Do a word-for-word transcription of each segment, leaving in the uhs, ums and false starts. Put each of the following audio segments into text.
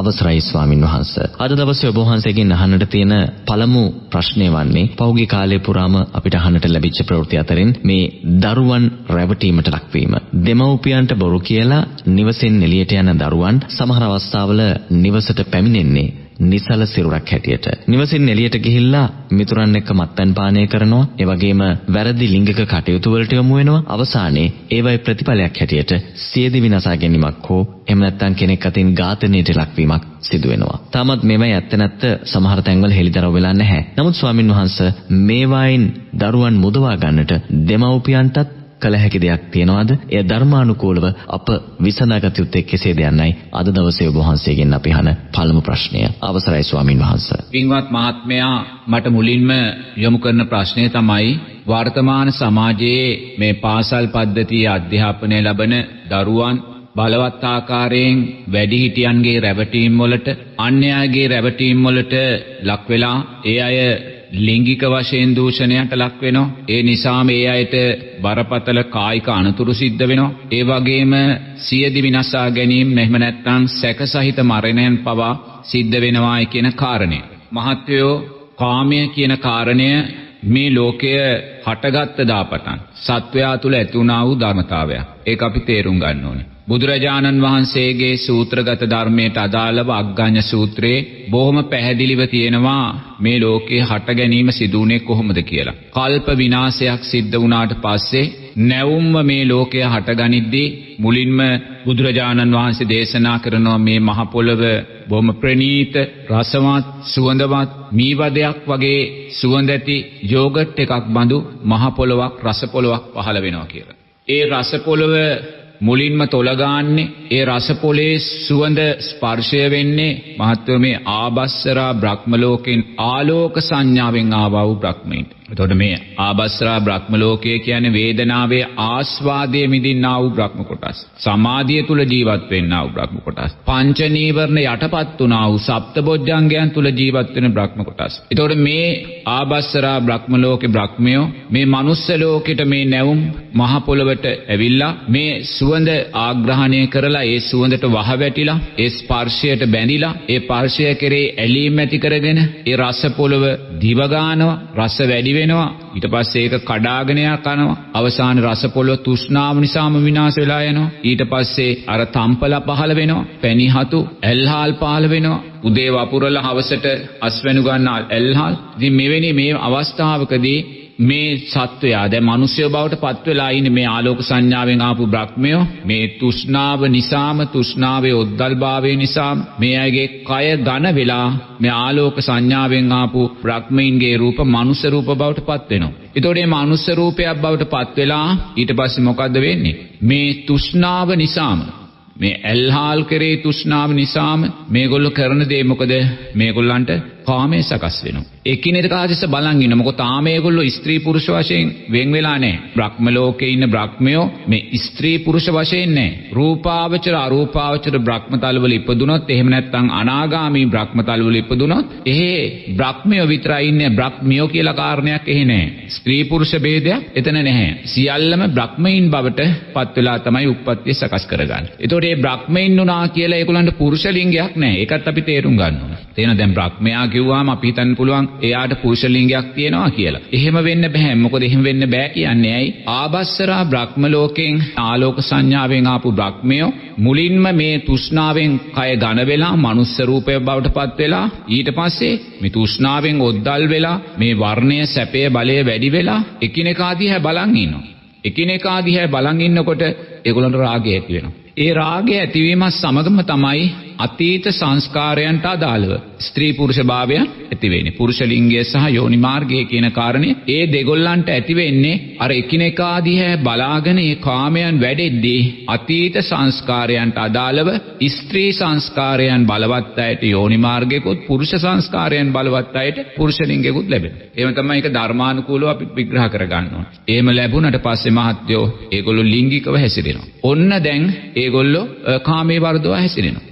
අවසරයි ස්වාමින් වහන්සේ. අද දවසේ ඔබ වහන්සේගෙන් අහන්නට තියෙන පළමු ප්‍රශ්නය වන්නේ පෞගේ කාලය පුරාම අපිට අහන්නට ලැබිච්ච ප්‍රවෘත්ති අතරින් මේ දරුවන් රැවටීමට ලක්වීම. දෙමව්පියන්ට බොරු කියලා නිවසෙන් එළියට යන දරුවන් සමහර අවස්ථාවල නිවසට පැමිණෙන්නේ නිසල සිරුරක් හැටියට. නිවසින් එළියට ගිහිල්ලා මිතුරන් එක්ක මත්පැන් පානය කරනවා. ඒ වගේම වැරදි ලිංගික කටයුතු වලට යොමු වෙනවා. අවසානයේ ඒවයි ප්‍රතිඵලයක් හැටියට සියදිවි විනාශා ගැනීමක් හෝ එහෙම නැත්නම් කෙනෙක් අතින් ඝාතනයට ලක්වීමක් සිදු වෙනවා. තාමත් මේවයි ඇත්ත නැත්ත සමහර තැන්වල හෙළිදරව් වෙලා නැහැ. නමුත් ස්වාමින් වහන්සේ මේවායින් දරුවන් මුදවා ගන්නට දෙමව්පියන්ටත් කළ හැකි දෙයක් තියනවාද? එය ධර්මානුකූලව අප විසඳාගත යුත්තේ කෙසේද යන්නයි අද දවසේ ඔබ වහන්සේගෙන් අපි අහන පළමු ප්‍රශ්නය. අවසරයි ස්වාමින් වහන්සේ. පින්වත් මහත්මයා, මට මුලින්ම යොමු කරන ප්‍රශ්නය තමයි වර්තමාන සමාජයේ මේ පාසල් පද්ධතියේ අධ්‍යාපනය ලබන දරුවන් බලවත් ආකාරයෙන් වැඩිහිටියන්ගේ රැවටීම් වලට, අන්‍යයන්ගේ රැවටීම් වලට ලක් වෙලා ඒ අය ලිංගික වශයෙන් දූෂණයට ලක් වෙනවා. ඒ නිසාම ඒ අයට බරපතල කායික අනතුරු සිද්ධ වෙනවා. ඒ වගේම සියදිවි විනාශා ගැනීම, එහෙම නැත්නම් සැකසහිත මරණයන් පවා සිද්ධ වෙනවා කියන කාරණය. මහත්වෝ, කාමය කියන කාරණය මේ ලෝකය හටගත්ත දාපටන් සත්වයා තුළ ඇති වුණා වූ ධර්මතාවයක්. ඒක අපි තේරුම් ගන්න ඕනේ. බුදුරජාණන් වහන්සේගේ සූත්‍රගත ධර්මයට අදාළව අග්ගඤ්ඤ සූත්‍රයේ බොහොම පැහැදිලිව තියෙනවා මේ ලෝකේ හට ගැනීම සිදුුනේ කොහොමද කියලා. කල්ප විනාශයක් සිද්ධ වුණාට පස්සේ නැවුම්ම මේ ලෝකය හටගනිද්දී මුලින්ම බුදුරජාණන් වහන්සේ දේශනා කරනවා මේ මහ පොළව බොහොම ප්‍රණීත, රසවත්, සුවඳවත් මීවදයක් වගේ සුවඳ ඇති යෝගට් එකක් බඳු මහ පොළවක්, රස පොළවක් පහළ වෙනවා කියලා. ඒ රස පොළව මුලින්ම තොලගාන්නේ, ඒ රස පොලේ සුවඳ ස්පර්ශය වෙන්නේ මහත්වෝ මේ ආබස්සරා බ්‍රහ්ම ලෝකෙන් ආලෝක සංඥාවෙන් ආවා වූ බ්‍රහ්මීන්. එතකොට මේ ආබස්සරා බ්‍රහ්ම ලෝකය කියන්නේ වේදනාවේ ආස්වාදයේ මිදින්නා වූ බ්‍රහ්ම කොටස්. සමාධිය තුල ජීවත් වෙන්නා වූ බ්‍රහ්ම කොටස්. පංච නීවරණ යටපත් වුණා වූ සප්තබොජ්ජංගයන් තුල ජීවත් වෙන බ්‍රහ්ම කොටස්. එතකොට මේ ආබස්සරා බ්‍රහ්ම ලෝකේ බ්‍රහ්මයෝ මේ මනුස්ස ලෝකෙට මේ නැවුම් මහ පොළවට ඇවිල්ලා මේ සුවඳ ආග්‍රහණය කරලා ඒ සුවඳට වහ වැටිලා ඒ ස්පර්ශයට බැඳිලා ඒ ස්පර්ශය කෙරේ ඇලීම ඇති කරගෙන ඒ රස පොළව දිව ගන්නවා, රස වැඩි වෙනවා, ඊට පස්සේ ඒක කඩාගෙන යනවා. අවසාන රස පොළව තෘෂ්ණාව නිසාම විනාශ වෙලා යනවා. ඊට පස්සේ අර තම්පලා පහළ වෙනවා, පැණිහතු ඇල්හාල් පහළ වෙනවා. උදේ වපුරලා හවසට අස්වැනු ගන්න ඇල්හාල්. ඉතින් මෙවැනි මේ අවස්ථාවකදී මේ සත්වයා දැන් මිනිස්ය බවට පත් වෙලා ඉන්නේ මේ ආලෝක සංඥාවෙන් ආපු බ්‍රහ්මයෝ මේ තෘෂ්ණාව නිසාම, තෘෂ්ණාවේ ඔද්දල්භාවය නිසා මේ අයගේ කය ඝන වෙලා මේ ආලෝක සංඥාවෙන් ආපු බ්‍රහ්මයින්ගේ රූප මනුස්ස රූප බවට පත් වෙනවා. ඒතකොට මේ මනුස්ස රූපයක් බවට පත් වෙලා ඊට පස්සේ මොකද්ද වෙන්නේ? මේ තෘෂ්ණාව නිසාම, මේ ඇල්හාල් කරේ තෘෂ්ණාව නිසාම මේගොල්ලෝ කරන දේ මොකද? මේගොල්ලන්ට කාමයේ සකස් වෙනවා. එකිනෙක ආදිස බලන් ඉන්න. මොකද තාම මේගොල්ලෝ ස්ත්‍රී පුරුෂ වශයෙන් වෙන් වෙලා නැහැ. බ්‍රහ්ම ලෝකේ ඉන්න බ්‍රහ්මයෝ මේ ස්ත්‍රී පුරුෂ වශයෙන් නැහැ. රූපාවචර අරූපාවචර බ්‍රහ්මතල වල ඉපදුනොත්, එහෙම නැත්නම් අනාගාමී බ්‍රහ්මතල වල ඉපදුනොත්, එහෙ බ්‍රහ්මයෝ විතරයි ඉන්නේ. බ්‍රහ්මියෝ කියලා කාරණයක් එහෙ නැහැ. ස්ත්‍රී පුරුෂ ભેදයක් එතන නැහැ. සියල්ලම බ්‍රහ්මයින් බවට පත් වෙලා තමයි උප්පත්තිය සකස් කරගන්නේ. ඒතකොට මේ බ්‍රහ්මයින් උනා කියලා ඒගොල්ලන්ට පුරුෂ ලිංගයක් නැහැ. ඒකත් අපි තේරුම් ගන්න ඕනේ. තේන දැන් බ්‍රහ්මයා කිව්වම අපි හිතන්න පුළුවන් එයාට පුරුෂ ලිංගයක් තියෙනවා කියලා. එහෙම වෙන්න බෑ. මොකද එහෙම වෙන්න බෑ කියන්නේ ඇයි? ආබස්සරා බ්‍රහ්ම ලෝකෙන් ආලෝක සංඥාවෙන් ආපු බ්‍රහ්මයෝ මුලින්ම මේ තෘෂ්ණාවෙන් කය ඝන වෙලා මනුස්ස රූපය බවට පත් වෙලා ඊට පස්සේ මේ තෘෂ්ණාවෙන් ඔද්දල් වෙලා මේ වර්ණය, සැපය, බලය වැඩි වෙලා එකිනෙකා දිහා බලන් ඉන්නවා. එකිනෙකා දිහා බලන් ඉන්නකොට ඒගොල්ලන්ට රාගය ඇති වෙනවා. ඒ රාගය ඇතිවීම සමගම තමයි අතීත සංස්කාරයන්ට අදාළව ස්ත්‍රී පුරුෂ භාවයන් ඇති වෙන්නේ. පුරුෂ ලිංගය සහ යෝනි මාර්ගය කියන කාරණේ ඒ දෙගොල්ලන්ට ඇති වෙන්නේ අර එකිනෙකා දිහා බලාගෙන ඒ කාමයන් වැඩෙද්දී අතීත සංස්කාරයන්ට අදාළව ස්ත්‍රී සංස්කාරයන් බලවත් අයට යෝනි මාර්ගයකුත්, පුරුෂ සංස්කාරයන් බලවත් අයට පුරුෂ ලිංගයකුත් ලැබෙනවා. එහෙම තමයි ඒක ධර්මානුකූලව අපි විග්‍රහ කරගන්න ඕනේ. එහෙම ලැබුණට පස්සේ මහත්යෝ ඒගොල්ලෝ ලිංගිකව හැසිරෙනවා. ඔන්න දැන් ඒගොල්ලෝ කාමයේ වර්ධව හැසිරෙනවා.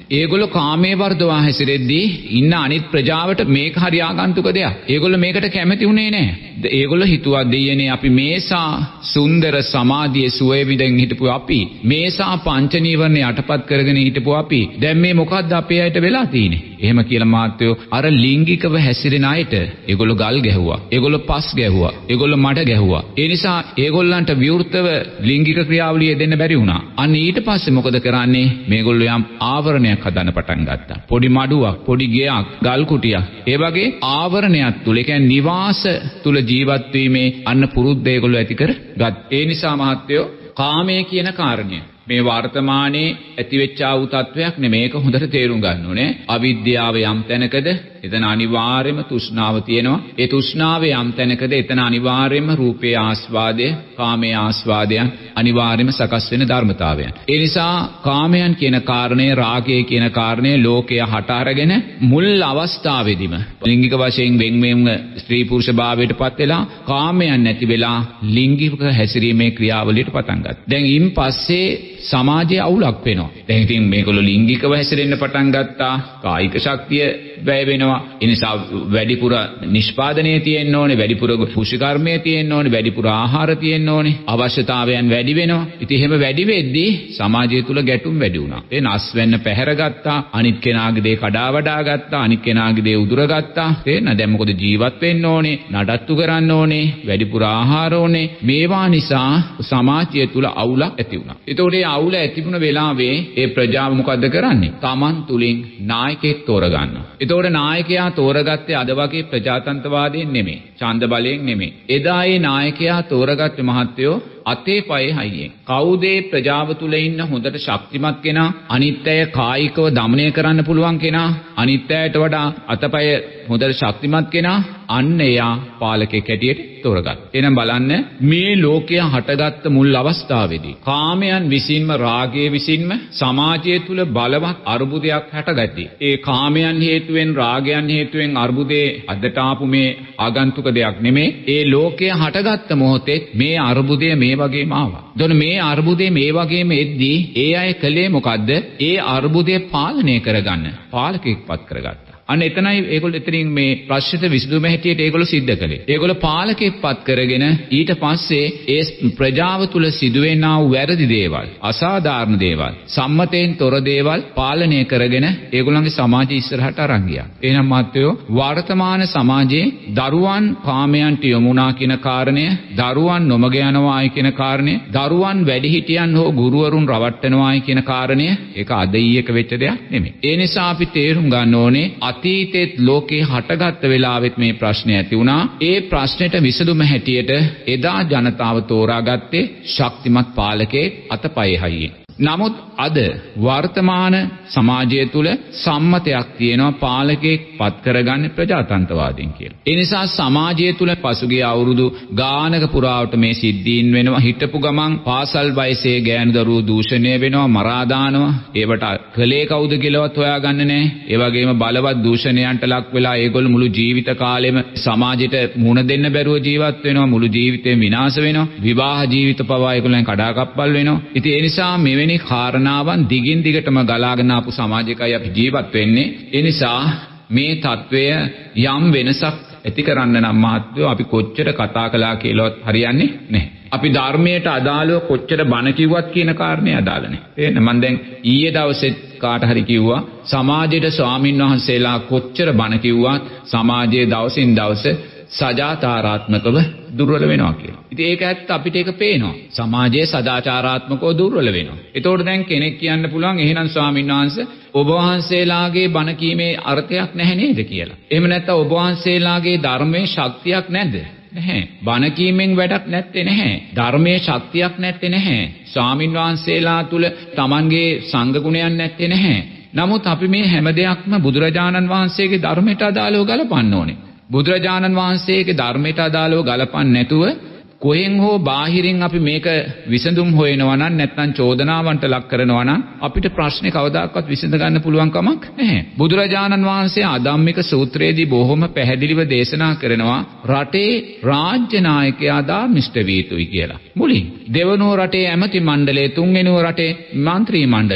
ඒගොල්ලෝ කාමයේ වර්ධවා හැසිරෙද්දී ඉන්න අනිත් ප්‍රජාවට මේක හරි ආගන්තුක දෙයක්. ඒගොල්ලෝ මේකට කැමති උනේ නැහැ. ඒගොල්ලෝ හිතුවා දෙයනේ අපි මේසා සුන්දර සමාධියේ සුවේ විඳින් හිටපු අපි මේසා පංච නීවරණ යටපත් කරගෙන හිටපු අපි දැන් මේ මොකද්ද අපේ අයට වෙලා තියෙන්නේ? එහෙම කියලා මාත්‍යෝ අර ලිංගිකව හැසිරෙන අයට ඒගොල්ලෝ ගල් ගැහුවා. ඒගොල්ලෝ පස් ගැහුවා. ඒගොල්ලෝ මඩ ගැහුවා. ඒ නිසා ඒගොල්ලන්ට විවෘතව ලිංගික ක්‍රියාවලිය දෙන්න බැරි වුණා. අන්න ඊට පස්සේ මොකද කරන්නේ? මේගොල්ලෝ යම් ආවරණයක් හදන්න පටන් ගත්තා. පොඩි මඩුවක්, පොඩි ගෙයක්, ගල් කුටියක්. ඒ වගේ ආවරණයක් තුල, ඒ කියන්නේ නිවාස තුල ජීවත් වීමේ අන්න පුරුද්ද ඒගොල්ලෝ ඇති කර ගත්. ඒ නිසා මහත්තයෝ කාමය කියන කාරණය මේ වර්තමානයේ ඇතිවෙච්ච ආ වූ තත්වයක් නෙමේ. මේක හොඳට තේරුම් ගන්න ඕනේ. අවිද්‍යාව යම් තැනකද එතන අනිවාර්යයෙන්ම තෘෂ්ණාව තියෙනවා. ඒ තෘෂ්ණාව යම් තැනකද එතන අනිවාර්යයෙන්ම රූපේ ආස්වාදය, කාමයේ ආස්වාදයන් අනිවාර්යයෙන්ම සකස් වෙන ධර්මතාවයන්. ඒ නිසා කාමයන් කියන කාරණය, රාගය කියන කාරණය ලෝකය හට අරගෙන මුල් අවස්ථාවේදීම ලිංගික වශයෙන් වෙන්වෙන්ව ස්ත්‍රී පුරුෂ භාවයට පත් වෙලා කාමයන් නැති වෙලා ලිංගික හැසිරීමේ ක්‍රියාවලියට පටන් ගත්තා. දැන් ඉන් පස්සේ සමාජයේ අවුලක් වෙනවා. දැන් ඉතින් මේගොල්ලෝ ලිංගිකව හැසිරෙන්න පටන් ගත්තා. කායික ශක්තිය වැය වෙනවා. ඒ නිසා වැඩිපුර නිෂ්පාදනය තියෙන්න ඕනේ, වැඩිපුර පුෂ්ටිකර්මය තියෙන්න ඕනේ, වැඩිපුර ආහාර තියෙන්න ඕනේ. අවශ්‍යතාවයන් වැඩි වෙනවා. ඉතින් එහෙම වැඩි වෙද්දී සමාජය තුල ගැටුම් වැඩි වුණා. ඒ නස් වෙන්න පැහැර ගත්තා. අනිත් කෙනාගේ දේ කඩා වඩා ගත්තා. අනිත් කෙනාගේ දේ උදුර ගත්තා. තේරෙනවද? දැන් මොකද ජීවත් වෙන්න ඕනේ, නඩත්තු කරන්න ඕනේ, වැඩිපුර ආහාර ඕනේ. මේවා නිසා සමාජය තුල අවුලක් ඇති වුණා. ඒතකොට ඒ අවුල ඇතිවුණ වෙලාවේ ඒ ප්‍රජාව මොකද්ද කරන්නේ? Taman තුලින් නායකයෙක් තෝරගන්නවා. ඒතකොට නායකයා තෝරගත්තේ අද වගේ ප්‍රජාතන්ත්‍රවාදයෙන් නෙමෙයි, ඡන්ද බලයෙන් නෙමෙයි. එදා ඒ නායකයා තෝරගත්තේ මහත්තයෝ අතේ පයේ හයියෙන්. කවුද ප්‍රජාව තුල ඉන්න හොඳට ශක්තිමත් කෙනා, අනිත්‍යය කායිකව දමනය කරන්න පුළුවන් කෙනා, අනිත්‍යයට වඩා අතපය හොඳට ශක්තිමත් කෙනා, අන්න එයා පාලකෙක් හැටියට තෝරගත්තා. එහෙනම් බලන්න මේ ලෝකය හටගත්ත මුල් අවස්ථාවේදී කාමයන් විසින්ම, රාගයේ විසින්ම සමාජය තුල බලවත් අර්බුදයක් හටගatti. ඒ කාමයන් හේතුවෙන්, රාගයන් හේතුවෙන් අර්බුදේ අදට ආපු මේ ආගන්තුක දෙයක් නෙමෙයි. ඒ ලෝකය හටගත්ත මොහොතේ මේ අර්බුදය මේ වගේම ආවා. එතකොට මේ අර්බුදේ මේ වගේම එද්දී ඒ අය කළේ මොකද්ද? ඒ අර්බුදය පාලනය කරගන්න පාලකෙක්පත් කරගත්තා. අන්න එතනයි ඒගොල්ලෝ එතනින් මේ ප්‍රශ්නිත විසඳුම හැටියට ඒගොල්ලෝ සිද්ධ කළේ. ඒගොල්ලෝ පාලකෙක්පත් කරගෙන ඊට පස්සේ ඒ ප්‍රජාව තුල සිදුවෙනා වූ වැරදි දේවල්, අසාධාරණ දේවල්, සම්මතයෙන් තොර දේවල් පාලනය කරගෙන ඒගොල්ලන්ගේ සමාජය ඉස්සරහට අරන් ගියා. එහෙනම් මාත්‍යෝ වර්තමාන සමාජයේ දරුවන් කාමයන්ට යොමුනා කියන කාරණය, දරුවන් නොමග යනවායි කියන කාරණය, දරුවන් වැඩිහිටියන් හෝ ගුරුවරුන් රවට්ටනවායි කියන කාරණය ඒක අද ඊයක වෙච්ච දෙයක් නෙමෙයි. ඒ නිසා අපි තේරුම් ගන්න ඕනේ අතීතෙත් ලෝකේ හටගත්ත වෙලාවෙත් මේ ප්‍රශ්නේ ඇති වුණා. ඒ ප්‍රශ්නෙට විසඳුම හැටියට එදා ජනතාව තෝරාගත්තේ ශක්තිමත් පාලකයෙක් අතපයේ හයියෙන්. නමුත් අද වර්තමාන සමාජය තුල සම්මතයක් තියෙනවා පාලකයෙක් පත් කරගන්න ප්‍රජාතන්ත්‍රවාදයෙන් කියලා. ඒ නිසා සමාජය තුල පසුගිය අවුරුදු ගානක පුරාවට මේ සිද්ධීන් වෙනවා. හිටපු ගමන් පාසල් වයසේ ගෑනු දරුවෝ දූෂණය වෙනවා, මරා දානවා. ඒවට කලේ කවුද කියලාවත් හොයාගන්න නැහැ. ඒ වගේම බලවත් දූෂණයන්ට ලක් වෙලා ඒගොල්ලෝ මුළු ජීවිත කාලෙම සමාජයට මුණ දෙන්න බැරුව ජීවත් වෙනවා. මුළු ජීවිතේම විනාශ වෙනවා. විවාහ ජීවිත පවා ඒගොල්ලන් කඩාකප්පල් වෙනවා. ඉතින් ඒ නිසා මෙවැනි කාරණාවන් දිගින් දිගටම ගලාගෙන ආපු සමාජයකයි අපි ජීවත් වෙන්නේ. ඒ නිසා මේ తත්වය යම් වෙනසක් ඇති කරන්න නම් මාත්‍යෝ අපි කොච්චර කතා කළා කියලාවත් හරියන්නේ නැහැ. අපි ධර්මයට අදාළව කොච්චර බණ කිව්වත් කියන කාරණේ අදාළ නැහැ. තේරෙනවද? මම දැන් ඊයේ දවසේ කාට හරි කිව්වා සමාජයේ ස්වාමින් වහන්සේලා කොච්චර බණ කිව්වත් සමාජයේ දවසින් දවස සදාචාරාත්මකව දුර්වල වෙනවා කියලා. ඉතින් ඒක ඇත්ත අපිට ඒක පේනවා. සමාජයේ සදාචාරාත්මකව දුර්වල වෙනවා. ඒතකොට දැන් කෙනෙක් කියන්න පුළුවන් එහෙනම් ස්වාමීන් වහන්සේ ඔබ වහන්සේලාගේ බණ කීමේ අර්ථයක් නැහැ නේද කියලා. එහෙම නැත්නම් ඔබ වහන්සේලාගේ ධර්මයේ ශක්තියක් නැද්ද? නැහැ. බණ කීමෙන් වැඩක් නැත්තේ නැහැ. ධර්මයේ ශක්තියක් නැත්තේ නැහැ. ස්වාමීන් වහන්සේලා තුල Tamanගේ සංඝ ගුණයන් නැත්තේ නැහැ. නමුත් අපි මේ හැම දෙයක්ම බුදුරජාණන් වහන්සේගේ ධර්මයට අදාළව ගලපන්න ඕනේ. බුදුරජාණන් වහන්සේගේ ධර්මයට අදාළව ගලපන්නේ නැතුව කොහෙන් හෝ බාහිරින් අපි මේක විසඳුම් හොයනවා නම් නැත්නම් චෝදනාවන්ට ලක් කරනවා නම් අපිට ප්‍රශ්නේ කවදාකවත් විසඳ ගන්න පුළුවන් කමක් නැහැ. බුදුරජාණන් වහන්සේ ආධම්මික සූත්‍රයේදී බොහොම පැහැදිලිව දේශනා කරනවා රටේ රාජ්‍ය නායකයා ධර්මිෂ්ඨ විය යුතුයි කියලා. මුලින් දෙවනුව රටේ ඇමති මණ්ඩලය, තුන්වෙනුව රටේ മന്ത്രി මණ්ඩලය.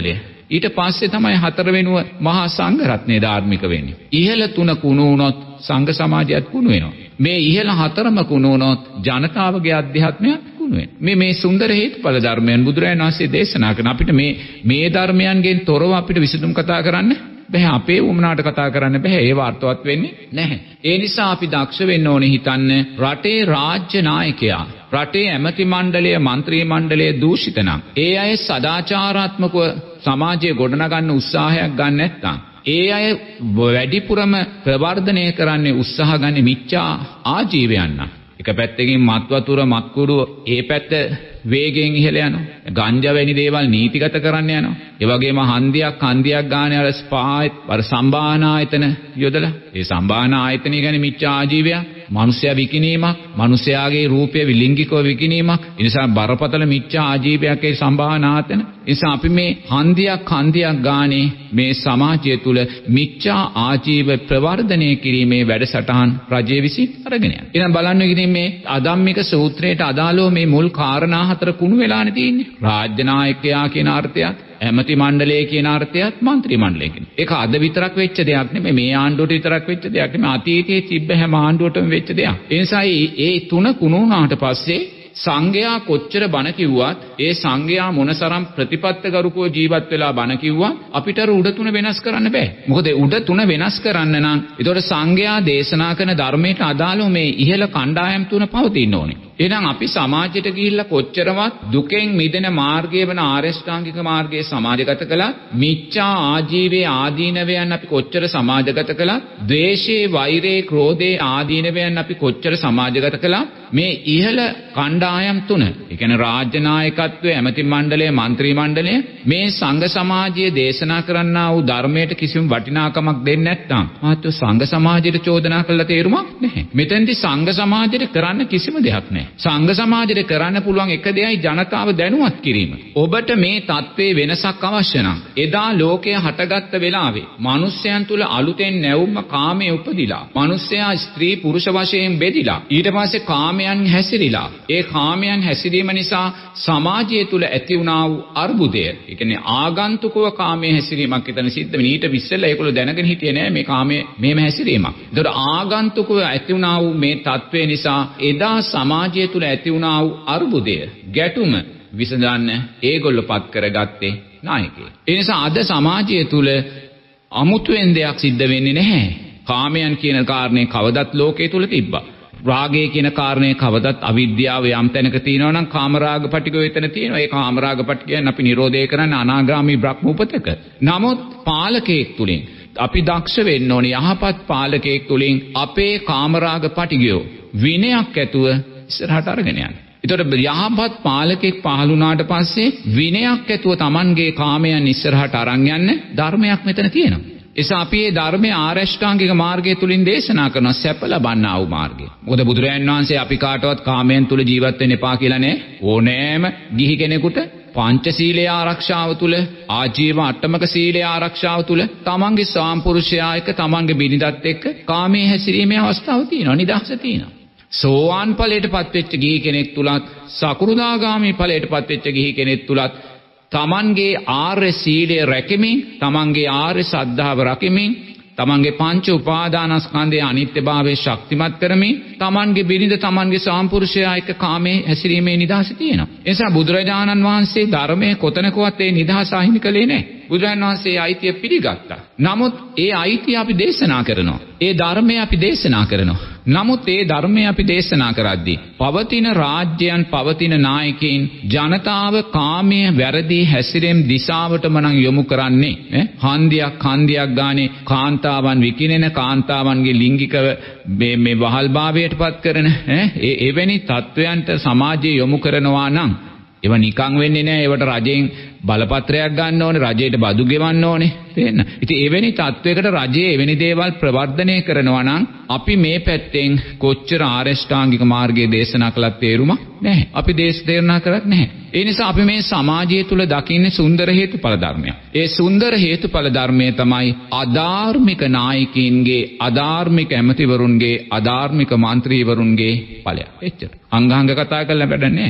ඊට පස්සේ තමයි හතර වෙනුව මහා සංඝ රත්නය ධාර්මික වෙන්නේ. ඉහළ තුන කුණු වුණොත් සංඝ සමාජයත් කුණු වෙනවා. මේ ඉහළ හතරම කුණු වුණොත් ජනතාවගේ අධ්‍යාත්මයත් කුණු වෙනවා. මේ මේ සුන්දර හේතුඵල ධර්මයන් බුදුරජාණන් වහන්සේ දේශනා කරන අපිට මේ මේ ධර්මයන්ගෙන් තොරව අපිට විසඳුම් කතා කරන්න බෑ. අපේ වුමනාට කතා කරන්න බෑ. ඒව අර්ථවත් වෙන්නේ නැහැ. ඒ නිසා අපි දක්ෂ වෙන්න ඕනේ හිතන්න රටේ රාජ්‍ය නායකයා රටේ ඇමති මණ්ඩලය මන්ත්‍රී මණ්ඩලය දූෂිත නම් ඒ අය සදාචාරාත්මකව සමාජයේ ගොඩනගන්න උත්සාහයක් ගන්න නැත්නම් ඒ අය වැඩිපුරම ප්‍රවර්ධනය කරන්නේ උත්සාහ ගන්න මිච්ඡා ආජීවයන්. එක පැත්තකින් මත් වතුර මත්කුඩු ඒ පැත්ත වේගයෙන් ඉහළ යනවා. ගංජා වැනි දේවල් නීතිගත කරන්න යනවා. ඒ වගේම හන්දියක් හන්දියක් ගානේ අර ස්පාත් අර සම්බාහන ආයතන යොදලා ඒ සම්බාහන ආයතනය ගැන මිච්ඡා ආජීවයක්, මනුෂ්‍යයා විකිණීමක්, මනුෂ්‍යයාගේ රූපය විලිංගිකව විකිණීමක්. ඒ නිසා බරපතල මිච්ඡා ආජීවයක් ඒ සම්බාහන ආයතන. ඒ නිසා අපි මේ හන්දියක් හන්දියක් ගානේ මේ සමාජය තුල මිච්ඡා ආජීව ප්‍රවර්ධනය කිරීමේ වැඩසටහන් රජයේ විසින් අරගෙන යනවා. එහෙනම් බලන්න ඉතින් මේ අදම්මික සූත්‍රයට අදාළව මේ මුල් කාරණා හතර කුණු වෙලානේ තියෙන්නේ. රාජ්‍ය නායකයා කියන අර්ථයත්, ඇමති මණ්ඩලය කියන අර්ථයත්, മന്ത്രി මණ්ඩලය කියන. ඒක අද විතරක් වෙච්ච දෙයක් නෙමෙයි. මේ ආණ්ඩුවට විතරක් වෙච්ච දෙයක් නෙමෙයි. අතීතයේ තිබ්බ හැම ආණ්ඩුවටම වෙච්ච දෙයක්. ඒ නිසා ඒ තුන කුණු වුණාට පස්සේ සංඝයා කොච්චර බණ කිව්වත් ඒ සංඝයා මොනතරම් ප්‍රතිපත්තගරුකව ජීවත් වෙලා බණ කිව්වත් අපිට අර උඩ තුන වෙනස් කරන්න බෑ. මොකද උඩ තුන වෙනස් කරන්න නම් ඒතකොට සංඝයා දේශනා කරන ධර්මයට අදාළව මේ ඉහළ කණ්ඩායම් තුන පවතින්න ඕනේ. එහෙනම් අපි සමාජයට ගිහිල්ලා කොච්චරවත් දුකෙන් මිදෙන මාර්ගය වන ආරෂ්ඨාංගික මාර්ගයේ සමාජගත කළත්, මිච්ඡා ආජීවයේ ආදීනවයන් අපි කොච්චර සමාජගත කළත්, ද්වේෂයේ, වෛරයේ, ක්‍රෝධයේ ආදීනවයන් අපි කොච්චර සමාජගත කළත්, මේ ඉහළ කණ්ඩායම් තුන, ඒ කියන්නේ රාජ්‍ය නායකත්වය, ඇමති මණ්ඩලය, മന്ത്രി මණ්ඩලය මේ සංඝ සමාජයේ දේශනා කරන්නා වූ ධර්මයට කිසිම වටිනාකමක් දෙන්නේ නැත්නම් මාත් සංඝ සමාජයට චෝදනා කළා තේරුමක් නැහැ. මෙතෙන්දී සංඝ සමාජයට කරන්න කිසිම දෙයක් නැහැ. සංඝ සමාජයට කරන්න පුළුවන් එක දෙයයි ජනතාව දැනුවත් කිරීම. ඔබට මේ தત્ත්වයේ වෙනසක් අවශ්‍ය නම් එදා ලෝකය හටගත්ත වෙලාවේ මිනිස්යන් තුල අලුතෙන් නැවුම්ම කාමයේ උපදිලා, මිනිස්යා ස්ත්‍රී පුරුෂ වශයෙන් බෙදිලා, ඊට පස්සේ කාමයන් හැසිරිලා, ඒ කාමයන් හැසිරීම නිසා සමාජය තුල ඇති වුණා වූ අර්බුදය, ඒ කියන්නේ ආගන්තුකව කාමයේ හැසිරීමක් එතන සිද්ධ වෙන. ඊට විශ්සලා ඒගොල්ලෝ දැනගෙන හිටියේ නෑ මේ කාමයේ මේම හැසිරීමක්. ඒතකොට ආගන්තුකව ඇති වුණා වූ මේ தત્ත්වය නිසා එදා සමාජ තුල ඇති වුණා වූ අර්බුදය, ගැටුම විසඳන්න ඒගොල්ලෝ පත් කරගත්තේ නායකයෙක්. ඒ නිසා අද සමාජය තුල අමුතුවෙන් දෙයක් සිද්ධ වෙන්නේ නැහැ. කාමයන් කියන කාරණේ කවදත් ලෝකයේ තුල තිබ්බා. රාගය කියන කාරණේ කවදත් අවිද්‍යාව යම් තැනක තියෙනවා නම් කාමරාග පටිගය එතන තියෙනවා. ඒ කාමරාග පටිගයන් අපි නිරෝධය කරන්න අනාගාමී බ්‍රහ්ම උපතක. නමුත් පාලකයෙක් තුලින් අපි දක්ෂ වෙන්න ඕනේ. යහපත් පාලකයෙක් තුලින් අපේ කාමරාග පටිගය විනයක් ඇතුව ඉස්සරහට අරගෙන යන්න. ඒතකොට යහපත් පාලකෙක් පහළ වුණාට පස්සේ විනයක් ඇතුව Tamanගේ කාමයන් ඉස්සරහට අරන් යන්න ධර්මයක් මෙතන තියෙනවා. එසා අපි මේ ධර්මයේ ආරෂ්ඨාංගික මාර්ගය තුලින් දේශනා කරන සැප ලබන්නා වූ මාර්ගය. මොකද බුදුරජාණන් වහන්සේ අපි කාටවත් කාමයන් තුල ජීවත් වෙන්න එපා කියලා නෑ. ඕනෑම ගිහි කෙනෙකුට පංචශීලයේ ආරක්ෂාව තුල, ආජීව අට්ටමක සීලයේ ආරක්ෂාව තුල Tamanගේ සාම්පුරුෂයා එක්ක, Tamanගේ බිරිඳත් එක්ක කාමයේ හැසිරීමේ අවස්ථාව තියෙනවා, නිදහස තියෙනවා. සෝවාන් ඵලයට පත්වෙච්ච ගිහි කෙනෙක් තුලත්, සකෘදාගාමී ඵලයට පත්වෙච්ච ගිහි කෙනෙක් තුලත් තමන්ගේ ආර්ය සීලය රැකෙමින්, තමන්ගේ ආර්ය සද්ධාව රැකෙමින්, තමන්ගේ පංච උපාදානස්කන්ධයේ අනිත්‍යභාවය ශක්තිමත් කරමින්, තමන්ගේ බිරිඳ, තමන්ගේ සාම්පුරුෂයා එක්ක කාමයේ හැසිරීමේ නිදහස තියෙනවා. ඒ නිසා බුදුරජාණන් වහන්සේ ධර්මයේ කොතනකවත් ඒ නිදහස අහිමි කළේ නැහැ. බුදුරජාණන් වහන්සේ අයිතිය පිළිගත්තා. නමුත් ඒ අයිතිය අපි දේශනා කරනවා. ඒ ධර්මය අපි දේශනා කරනවා. නමුත් ඒ ධර්මය අපි දේශනා කරද්දී පවතින රාජ්‍යයන්, පවතින නායකයින් ජනතාව කාමයේ වැරදි හැසිරීම් දිශාවටම නම් යොමු කරන්නේ. ඈ හන්දියක් හන්දියක් ගානේ කාන්තාවන් විකිනෙන, කාන්තාවන්ගේ ලිංගිකව මේ මේ වහල්භාවයට පත් කරන ඈ එවැනි තත්වයන්ට සමාජයේ යොමු කරනවා නම් ඒවා නිකන් වෙන්නේ නැහැ. ඒවට රජෙන් බලපත්‍රයක් ගන්න ඕනේ, රජයට බදු ගෙවන්න ඕනේ. තේන්න. ඉතින් එවැනි තත්වයකට රජයේ එවැනි දේවල් ප්‍රවර්ධනය කරනවා නම් අපි මේ පැත්තෙන් කොච්චර ආරෂ්ඨාංගික මාර්ගයේ දේශනා කළත් තේරුමක් නැහැ. අපි දේශ දේශනා කරත් නැහැ. ඒ නිසා අපි මේ සමාජය තුල දකින්නේ සුන්දර හේතුඵල ධර්මයක්. ඒ සුන්දර හේතුඵල ධර්මය තමයි අධාර්මික නායකයින්ගේ, අධාර්මික ඇමතිවරුන්ගේ, අධාර්මික മന്ത്രിවරුන්ගේ ඵලය. එච්චර. අංගහංග කතා කරලා වැඩන්නේ.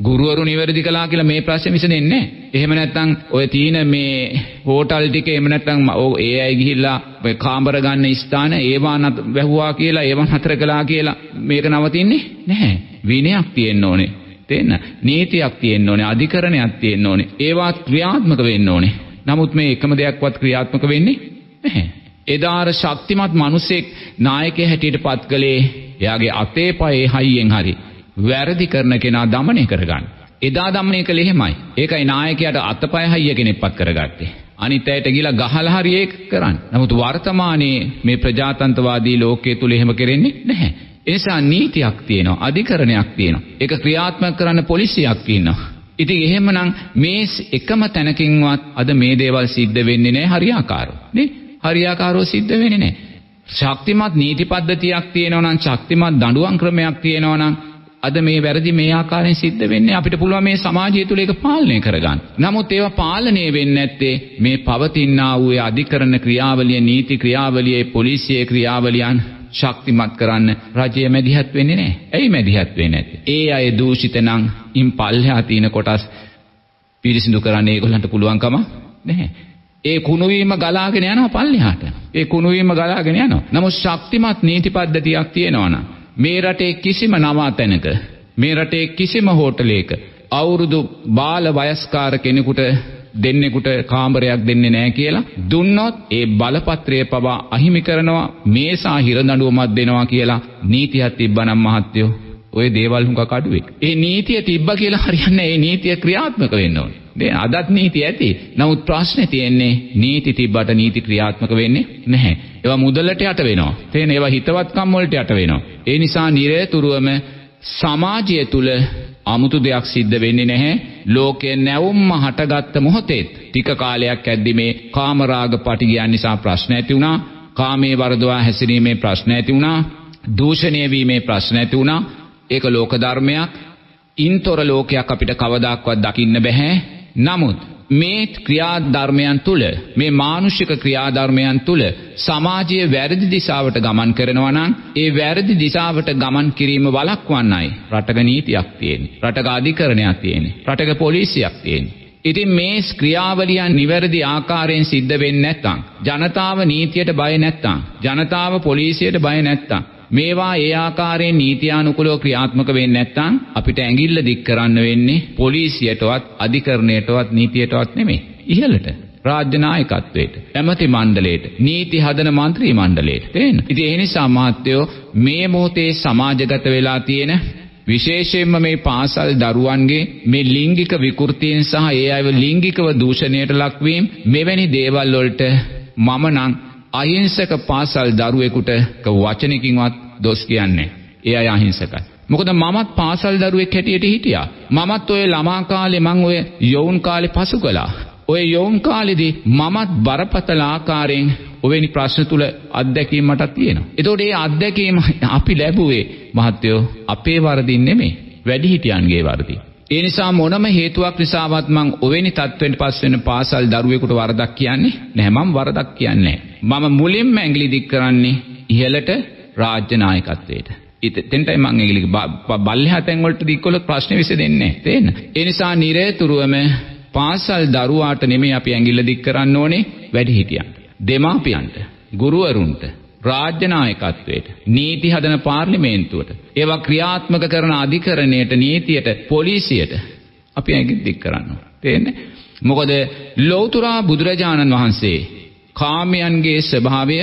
ගුරුවරු නිවැරදි කළා කියලා මේ ප්‍රශ්නේ විසඳෙන්නේ නැහැ. එහෙම නැත්නම් ඔය තියෙන මේ හෝටල් ටික එහෙම නැත්නම් ඒ අය ගිහිල්ලා මේ කාමර ගන්න ස්ථාන ඒවා නත වැහුවා කියලා ඒවා නතර කළා කියලා මේක නවතින්නේ නැහැ. විනයක් තියෙන්න ඕනේ. තේන්න. නීතියක් තියෙන්න ඕනේ. අධිකරණයක් තියෙන්න ඕනේ. ඒවා ක්‍රියාත්මක වෙන්න ඕනේ. නමුත් මේ එකම දෙයක්වත් ක්‍රියාත්මක වෙන්නේ නැහැ. එදාර ශක්තිමත් මිනිසෙක් නායකයෙක් හැටියට පත් කළේ එයාගේ අතේ පයේ හයියෙන් හරි වැරදි කරන කෙනා দমনය කරගන්න. එදා দমনය කළේ එහෙමයි. ඒකයි නායකයාට අතපය හයිය කෙනෙක්පත් කරගත්තේ. අනිත් අයට ගිලා ගහලා හරි ඒක කරන්න. නමුත් වර්තමානයේ මේ ප්‍රජාතන්ත්‍රවාදී ලෝකයේ තුල එහෙම කරන්නේ නැහැ. ඒ නිසා නීතියක් තියෙනවා, අධිකරණයක් තියෙනවා. ඒක ක්‍රියාත්මක කරන්න පොලිසියක් ඉන්නවා. ඉතින් එහෙමනම් මේ එකම තැනකින්වත් අද මේ දේවල් සිද්ධ වෙන්නේ නැහැ හරියාකාරව. නේ? හරියාකාරව සිද්ධ වෙන්නේ නැහැ. ශක්තිමත් නීති පද්ධතියක් තියෙනවා නම්, ශක්තිමත් දඬුවම් ක්‍රමයක් තියෙනවා නම් අද මේ වැරදි මේ ආකාරයෙන් සිද්ධ වෙන්නේ. අපිට පුළුවන් මේ සමාජය තුළ ඒක පාලනය කරගන්න. නමුත් ඒවා පාලනය වෙන්නේ නැත්තේ මේ පවතිනා වූ අධිකරණ ක්‍රියාවලිය, නීති ක්‍රියාවලිය, පොලිසියේ ක්‍රියාවලියන් ශක්තිමත් කරන්න රජය මැදිහත් වෙන්නේ නැහැ. ඇයි මැදිහත් වෙන්නේ නැත්තේ? ඒ අය දූෂිත නම් ඉන් පල්ලෙහා තියෙන කොටස් පිරිසිදු කරන්න ඒගොල්ලන්ට පුළුවන්කම නැහැ. ඒ කුණු වීම ගලාගෙන යනවා පල්ලෙහාට. ඒ කුණු වීම ගලාගෙන යනවා. නමුත් ශක්තිමත් නීති පද්ධතියක් තියෙනවා නම් මේ රටේ කිසිම නවාතැනක, මේ රටේ කිසිම හෝටලයක අවුරුදු බාල වයස්කාර කෙනෙකුට දෙන්නෙකුට කාමරයක් දෙන්නේ නැහැ කියලා දුන්නොත් ඒ බලපත්‍රය පවා අහිමි කරනවා, මේසා හිරදඬුවමක් දෙනවා කියලා නීතියක් තිබ්බනම් මහත්තයෝ ඔය දේවල් හුඟක් අඩුවේ. ඒ නීතිය තිබ්බා කියලා හරියන්නේ නැහැ. ඒ නීතිය ක්‍රියාත්මක වෙන්න ඕනේ. දැන් අදත් නීති ඇති. නමුත් ප්‍රශ්නේ තියෙන්නේ නීති තිබ්බට නීති ක්‍රියාත්මක වෙන්නේ නැහැ. ඒවා මුදලට යට වෙනවා. තේන ඒවා හිතවත්කම් වලට යට වෙනවා. ඒ නිසා නිරේතුරුවම සමාජය තුල 아무තු දෙයක් සිද්ධ වෙන්නේ නැහැ. ලෝකයේ නැවුම්ම හටගත්ත මොහොතේ ටික කාලයක් ඇද්දි මේ කාමරාග පටිගයන් නිසා ප්‍රශ්න ඇති වුණා. කාමයේ වරදවා හැසිරීමේ ප්‍රශ්න ඇති වුණා. දූෂණය වීමේ ප්‍රශ්න ඇති වුණා. ඒක ලෝක ධර්මයක්. ඉන්තර ලෝකයක් අපිට කවදාක්වත් දකින්න බෑ. නමුත් මේ ක්‍රියාධර්මයන් තුල, මේ මානුෂික ක්‍රියාධර්මයන් තුල සමාජයේ වැරදි දිශාවට ගමන් කරනවා නම් ඒ වැරදි දිශාවට ගමන් කිරීම වළක්වන්නයි රටක නීතියක් තියෙන්නේ. රටක අධිකරණයක් තියෙන්නේ. රටක පොලිසියක් තියෙන්නේ. ඉතින් මේ ක්‍රියාවලියන් නිවැරදි ආකාරයෙන් සිද්ධ වෙන්නේ නැත්නම්, ජනතාව නීතියට බය නැත්නම්, ජනතාව පොලිසියට බය නැත්නම්, මේවා ඒ ආකාරයෙන් නීතියානුකූලව ක්‍රියාත්මක වෙන්නේ නැත්නම් අපිට ඇඟිල්ල දික් කරන්න වෙන්නේ පොලිසියටවත්, අධිකරණයටවත්, නීතියටවත් නෙමෙයි. ඉහළට රාජ්‍ය නායකත්වයට, ඇමති මණ්ඩලයට, නීති හදන മന്ത്രി මණ්ඩලයට. තේන්න. ඉතින් ඒ නිසා මහත්තයෝ මේ මොහොතේ සමාජගත වෙලා තියෙන විශේෂයෙන්ම මේ පාසල් දරුවන්ගේ මේ ලිංගික විකෘතීන් සහ ඒ අයව ලිංගිකව දූෂණයට ලක්වීම, මෙවැනි දේවල් වලට මම නම් අහිංසක පාසල් දරුවෙකුට වචනකින්වත් දොස් කියන්නේ. ඒ අය අහිංසකයි. මොකද මමත් පාසල් දරුවෙක් හැටියට හිටියා. මමත් ඔය ළමා කාලේ මං ඔය යෝන් කාලේ පසු කළා. ඔය යෝන් කාලේදී මමත් බරපතල ආකාරයෙන් ඔවැනි ප්‍රශ්න තුල අත්දැකීම් මට තියෙනවා. ඒතකොට මේ අත්දැකීම අපි ලැබුවේ මහත්තයෝ අපේ වරදින් නෙමෙයි, වැඩිහිටියන්ගේ වරදින්. ඒ නිසා මොනම හේතුවක් නිසාවත් මං ඔවැනි තත්ත්වෙට පස් වෙන පාසල් දරුවෙකුට වරදක් කියන්නේ නැහැ. මම වරදක් කියන්නේ නැහැ. මම මුලින්ම ඇඟිලි දික් කරන්නේ ඉහළට රාජ්‍ය නායකත්වයට. ඉතින්ටයි මං ඇඟිලි බල්ලෙහා තැන් වලට දික් කළොත් ප්‍රශ්නේ විසඳෙන්නේ නැහැ. තේන්න. ඒ නිසා නිරේතුරුවම පාසල් දරුවාට නෙමෙයි අපි ඇඟිල්ල දික් කරන්න ඕනේ, වැඩිහිටියන්ට, දෙමාපියන්ට, ගුරුවරුන්ට, රාජ්‍ය නායකත්වයට, නීති හදන පාර්ලිමේන්තුවට, ඒවා ක්‍රියාත්මක කරන අධිකරණයට, නීතියට, පොලිසියට අපි ඇඟිලි දික් කරන්න ඕනේ. තේන්නේ? මොකද ලෞතර බුදුරජාණන් වහන්සේ කාමයන්ගේ ස්වභාවය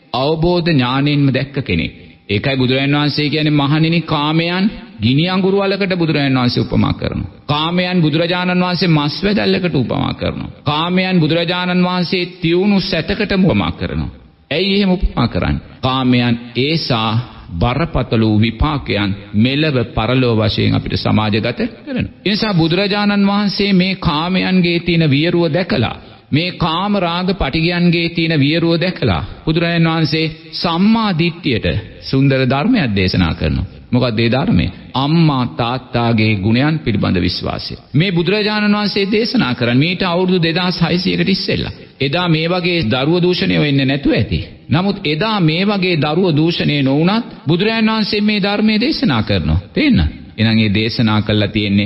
අවබෝධ ඥාණයෙන්ම දැක්ක කෙනෙක්. ඒකයි බුදුරජාණන් වහන්සේ කියන්නේ මහණෙනි කාමයන් ගිනි අඟුරු වලකට බුදුරජාණන් වහන්සේ උපමා කරනවා. කාමයන් බුදුරජාණන් වහන්සේ මස් වැදල්ලකට උපමා කරනවා. කාමයන් බුදුරජාණන් වහන්සේ තියුණු සැතකට උපමා කරනවා. ඇයි එහෙම උපමා කරන්නේ? කාමයන් ඒසා බරපතල වූ විපාකයන් මෙලව පරලෝ වශයෙන් අපිට සමාජගත කරනවා. ඒ නිසා බුදුරජාණන් වහන්සේ මේ කාමයන්ගේ තියෙන වියරුව දැකලා, මේ කාම රාග පටිගයන්ගේ තියෙන වියරුව දැකලා බුදුරජාණන් වහන්සේ සම්මා දිට්ඨියට සුන්දර ධර්මයක් දේශනා කරනවා. මොකක්ද ඒ ධර්මය? අම්මා තාත්තාගේ ගුණයන් පිළිබඳ විශ්වාසය. මේ බුදුරජාණන් වහන්සේ දේශනා කරන්නේ මීට අවුරුදු දෙදාස් හයසීයකට ඉස්සෙල්ලා. එදා මේ වගේ දරුව දූෂණය වෙන්නේ නැතුව ඇති. නමුත් එදා මේ වගේ දරුව දූෂණය නොවුනත් බුදුරජාණන් වහන්සේ මේ ධර්මයේ දේශනා කරනවා. තේන්න? එහෙනම් මේ දේශනා කළා තියෙන්නේ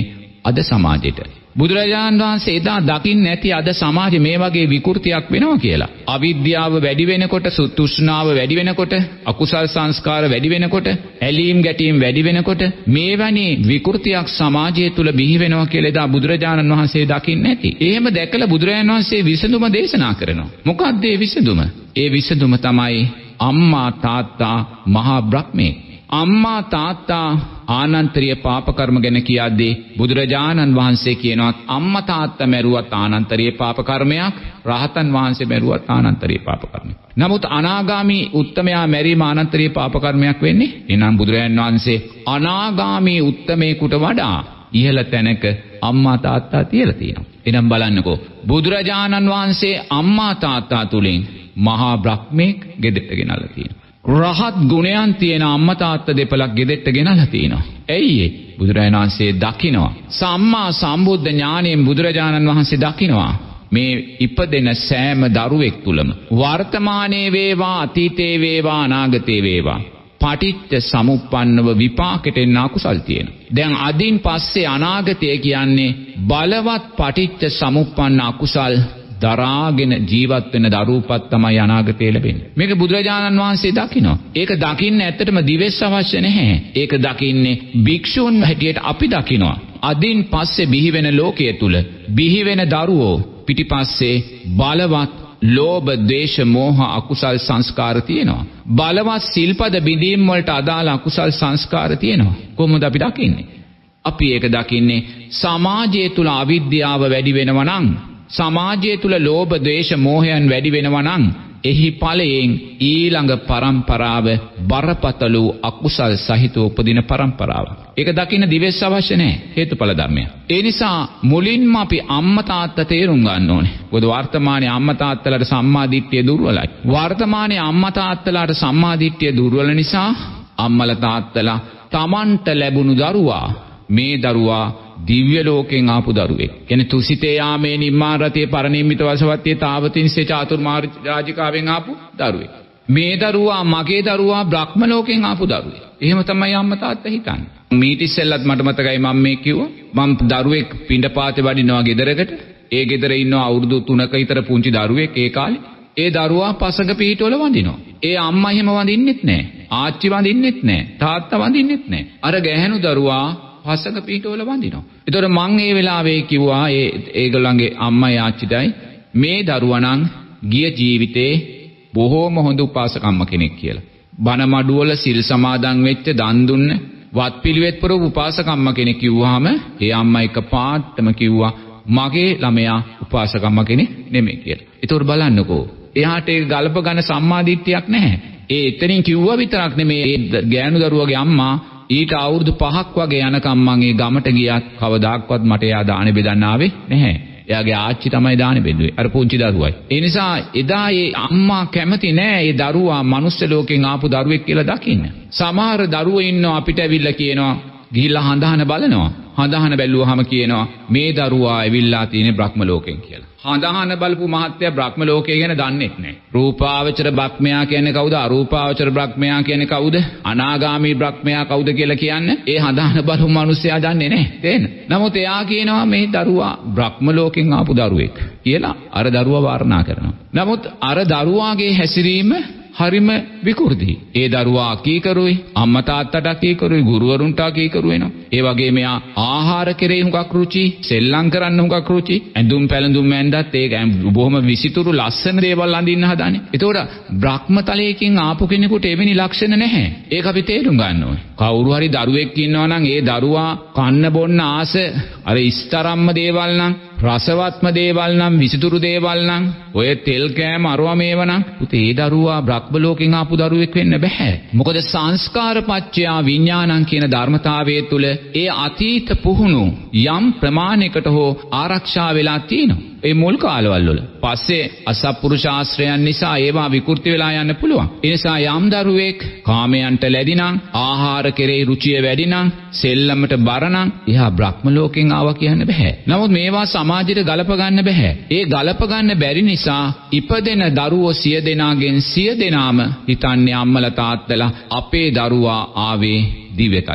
අද සමාජෙට. බුදුරජාණන් වහන්සේ එදා දකින්නේ නැති අද සමාජෙ මේ වගේ විකෘතියක් වෙනවා කියලා. අවිද්‍යාව වැඩි වෙනකොට, තෘෂ්ණාව වැඩි වෙනකොට, අකුසල් සංස්කාර වැඩි වෙනකොට, ඇලීම් ගැටීම් වැඩි වෙනකොට මේවැනි විකෘතියක් සමාජය තුල බිහි වෙනවා කියලා එදා බුදුරජාණන් වහන්සේ දකින්නේ නැති. එහෙම දැකලා බුදුරජාණන් වහන්සේ විසඳුම දේශනා කරනවා. මොකක්ද ඒ විසඳුම? ඒ විසඳුම තමයි අම්මා තාත්තා මහා බ්‍රහ්මේ. අම්මා තාත්තා ආනන්තරීය පාප කර්ම ගැන කියද්දී බුදුරජාණන් වහන්සේ කියනවා අම්මා තාත්තා මැරුවත් ආනන්තරීය පාප කර්මයක්, රහතන් වහන්සේ මැරුවත් ආනන්තරීය පාප කර්මයක්. නමුත් අනාගාමී උත්තමයා මැරීම ආනන්තරීය පාප කර්මයක් වෙන්නේ. එනම් බුදුරජාණන් වහන්සේ අනාගාමී උත්තමේකට වඩා ඉහළ තැනක අම්මා තාත්තා තියලා තියෙනවා. එනම් බලන්නකෝ බුදුරජාණන් වහන්සේ අම්මා තාත්තා තුලින් මහා බ්‍රහ්මෙක් ගෙදෙට්ට ගෙනල්ලා තියෙනවා. රහත් ගුණයන් තියෙන අම්මා තාත්තා දෙපළක් ගෙදෙට්ට ගෙනල්ලා තියෙනවා. ඇයි ඒ? බුදුරජාණන් වහන්සේ දකිනවා. සම්මා සම්බුද්ධ ඥාණයෙන් බුදුරජාණන් වහන්සේ දකිනවා මේ ඉපදෙන සෑම දරුවෙක් තුලම වර්තමානයේ වේවා අතීතයේ වේවා අනාගතයේ වේවා පටිච්ච සමුප්පන්නව විපාකෙට එන අකුසල් තියෙනවා. දැන් අදින් පස්සේ අනාගතය කියන්නේ බලවත් පටිච්ච සමුප්පන්න අකුසල් දරාගෙන ජීවත් වෙන දරුවපත් තමයි අනාගතේ ලැබෙන්නේ. මේක බුදුරජාණන් වහන්සේ දකිනවා. ඒක දකින්න ඇත්තටම දිවෙස් අවශ්‍ය නැහැ. ඒක දකින්නේ භික්ෂුන් හැටියට අපි දකිනවා. අදින් පස්සේ බිහි වෙන ලෝකයේ තුල බිහි වෙන දරුවෝ පිටිපස්සේ බලවත් ලෝභ, ද්වේෂ, මෝහ අකුසල් සංස්කාර තියෙනවා. බලවත් සිල්පද බිඳීම් වලට අදාළ අකුසල් සංස්කාර තියෙනවා. කොහොමද අපි දකින්නේ? අපි ඒක දකින්නේ සමාජය තුල අවිද්‍යාව වැඩි වෙනවා නම්, සමාජය තුල ලෝභ, ද්වේෂ, මෝහයන් වැඩි වෙනවා නම් එහි ඵලයෙන් ඊළඟ පරම්පරාව බරපතල අකුසල් සහිත උපදින පරම්පරාව. ඒක දකින්න දිවෙස් අවශ්‍ය නැහැ. හේතුඵල ධර්මය. ඒ නිසා මුලින්ම අපි අම්මා තාත්තා තේරුම් ගන්න ඕනේ. මොකද වර්තමානයේ අම්මා තාත්තලාට සම්මා දිට්ඨිය දුර්වලයි. වර්තමානයේ අම්මා තාත්තලාට සම්මා දිට්ඨිය දුර්වල නිසා අම්මලා තාත්තලා Tamanට ලැබුණු දරුවා මේ දරුවා දිව්‍ය ලෝකෙන් ආපු දරුවෙක්. කියන්නේ තුසිතේ යාමේ නිම්මාන රතේ පරිනිම්මිත වසවත්තේ තාවතින්සේ චාතුර්මාර්ග රාජිකාවෙන් ආපු දරුවෙක්. මේ දරුවා මගේ දරුවා බ්‍රහ්ම ලෝකෙන් ආපු දරුවෙක්. එහෙම තමයි අම්මා තාත්තා හිතන්නේ. මීට ඉස්සෙල්ලත් මට මතකයි මම මේ කිව්වා මම දරුවෙක් පිණ්ඩපාතේ වඩිනවා ගෙදරකට. ඒ ගෙදර ඉන්න අවුරුදු තුනක විතර පුංචි දරුවෙක් ඒ කාලේ. ඒ දරුවා පසඟ පිටවල වඳිනවා. ඒ අම්මා එහෙම වඳින්නෙත් නැහැ. ආච්චි වඳින්නෙත් නැහැ. තාත්තා වඳින්නෙත් නැහැ. අර ගැහැණු දරුවා පසඟ පිටවල වඳිනවා. ඒතකොට මං ඒ වෙලාවේ කිව්වා ඒ ඒගොල්ලන්ගේ අම්මයි ආච්චිටයි මේ දරුවා නම් ගිය ජීවිතේ බොහෝම හොඳ උපාසකම්ම කෙනෙක් කියලා. බණ මඩුවල සිල් සමාදන් වෙච්ච දන් දුන්න වත්පිළිවෙත් පුරව උපාසකම්ම කෙනෙක් කිව්වහම ඒ අම්මා එක පාටම කිව්වා මගේ ළමයා උපාසකම්ම කෙනෙක් නෙමෙයි කියලා. ඒතකොට බලන්නකෝ එයාට ඒක ගලප ගන්න සම්මාදිට්ඨියක් නැහැ. ඒ එතනින් කිව්වා විතරක් නෙමෙයි ඒ ගෑනු දරුවගේ අම්මා ඊට අවුරුදු පහක් වගේ යනකම් මං ඒ ගමට ගියත් කවදාක්වත් මට එයා දාන බෙදන්න ආවේ නැහැ. එයාගේ ආච්චි තමයි දාන බෙදුවේ. අර පුංචි දරුවයි. ඒ නිසා එදා ඒ අම්මා කැමති නෑ ඒ දරුවා මනුස්ස ලෝකෙන් ආපු දරුවෙක් කියලා දකින්න. සමහර දරුවෝ ඉන්නවා අපිට ඇවිල්ලා කියනවා ගිහිල්ලා හඳහන බලනවා. හඳහන බැලුවාම කියනවා මේ දරුවා ඇවිල්ලා තියෙන්නේ බ්‍රහ්ම ලෝකෙන් කියලා. හඳහන බලපු මහත්තයා බ්‍රහ්ම ලෝකය ගැන දන්නේත් නැහැ. රූපාවචර බ්‍රහ්මයා කියන්නේ කවුද? අරූපාවචර බ්‍රහ්මයා කියන්නේ කවුද? අනාගාමී බ්‍රහ්මයා කවුද කියලා කියන්නේ ඒ හඳහන බලපු මිනිස්සයා දන්නේ නැහැ. තේන්න. නමුත් එයා කියනවා මේ දරුවා බ්‍රහ්ම ලෝකෙන් ආපු දරුවෙක් කියලා අර දරුවා වර්ණනා කරනවා. නමුත් අර දරුවාගේ හැසිරීම හරිම විකෘති. ඒ දරුවා කීකරුයි, අම්මා තාත්තට කීකරුයි, ගුරුවරුන්ට කීකරු වෙනවා. ඒ වගේ මෙයා ආහාර කෙරේ හුඟක් රුචි, සෙල්ලම් කරන්න හුඟක් රුචි, ඇඳුම් පැළඳුම් ඇඳත් ඒක බොහොම විසිතුරු ලස්සන දේවල් අඳින්න හදානේ. ඒතකොට බ්‍රහ්මතලයකින් ආපු කෙනෙකුට එවැනි ලක්ෂණ නැහැ. ඒක අපි තේරුම් ගන්න ඕනේ. කවුරු හරි දරුවෙක් ඉන්නවා නම් ඒ දරුවා කන්න බොන්න ආස අර ඉස්තරම්ම දේවල් නම් රසවත්ම දේවල් නම් විසිතුරු දේවල් නම් ඔය තෙල් කෑම අරවා මේව නම් පුතේ ඒ දරුවා බ්‍රහ්ම ලෝකෙන් ආපු දරුවෙක් වෙන්න බෑ. මොකද සංස්කාර පත්‍යා විඥානං කියන ධර්මතාවයේ තුල ඒ අතීත පුහුණු යම් ප්‍රමාණයකට හෝ ආරක්ෂා වෙලා තියෙනවා. ඒ මුල් කාලවල වල පස්සේ අසත්පුරුෂ ආශ්‍රයයන් නිසා ඒවා විකෘති වෙලා යන්න පුළුවන්. ඒ නිසා යම් දරුවෙක් කාමයන්ට ලැබි නම්, ආහාර කෙරෙහි රුචිය වැඩි නම්, සෙල්ලමට බර නම් එහා බ්‍රහ්ම ලෝකෙන් ආවා කියන්න බෑ. නමුත් මේවා සමාජයට ගලප ගන්න බෑ. ඒ ගලප ගන්න බැරි නිසා ඉපදෙන දරුවෝ සිය දෙනාගෙන් සිය දෙනාම හිතන්නේ අම්මලා තාත්තලා අපේ දරුවා ආවේ දිව්‍යතලයකින්.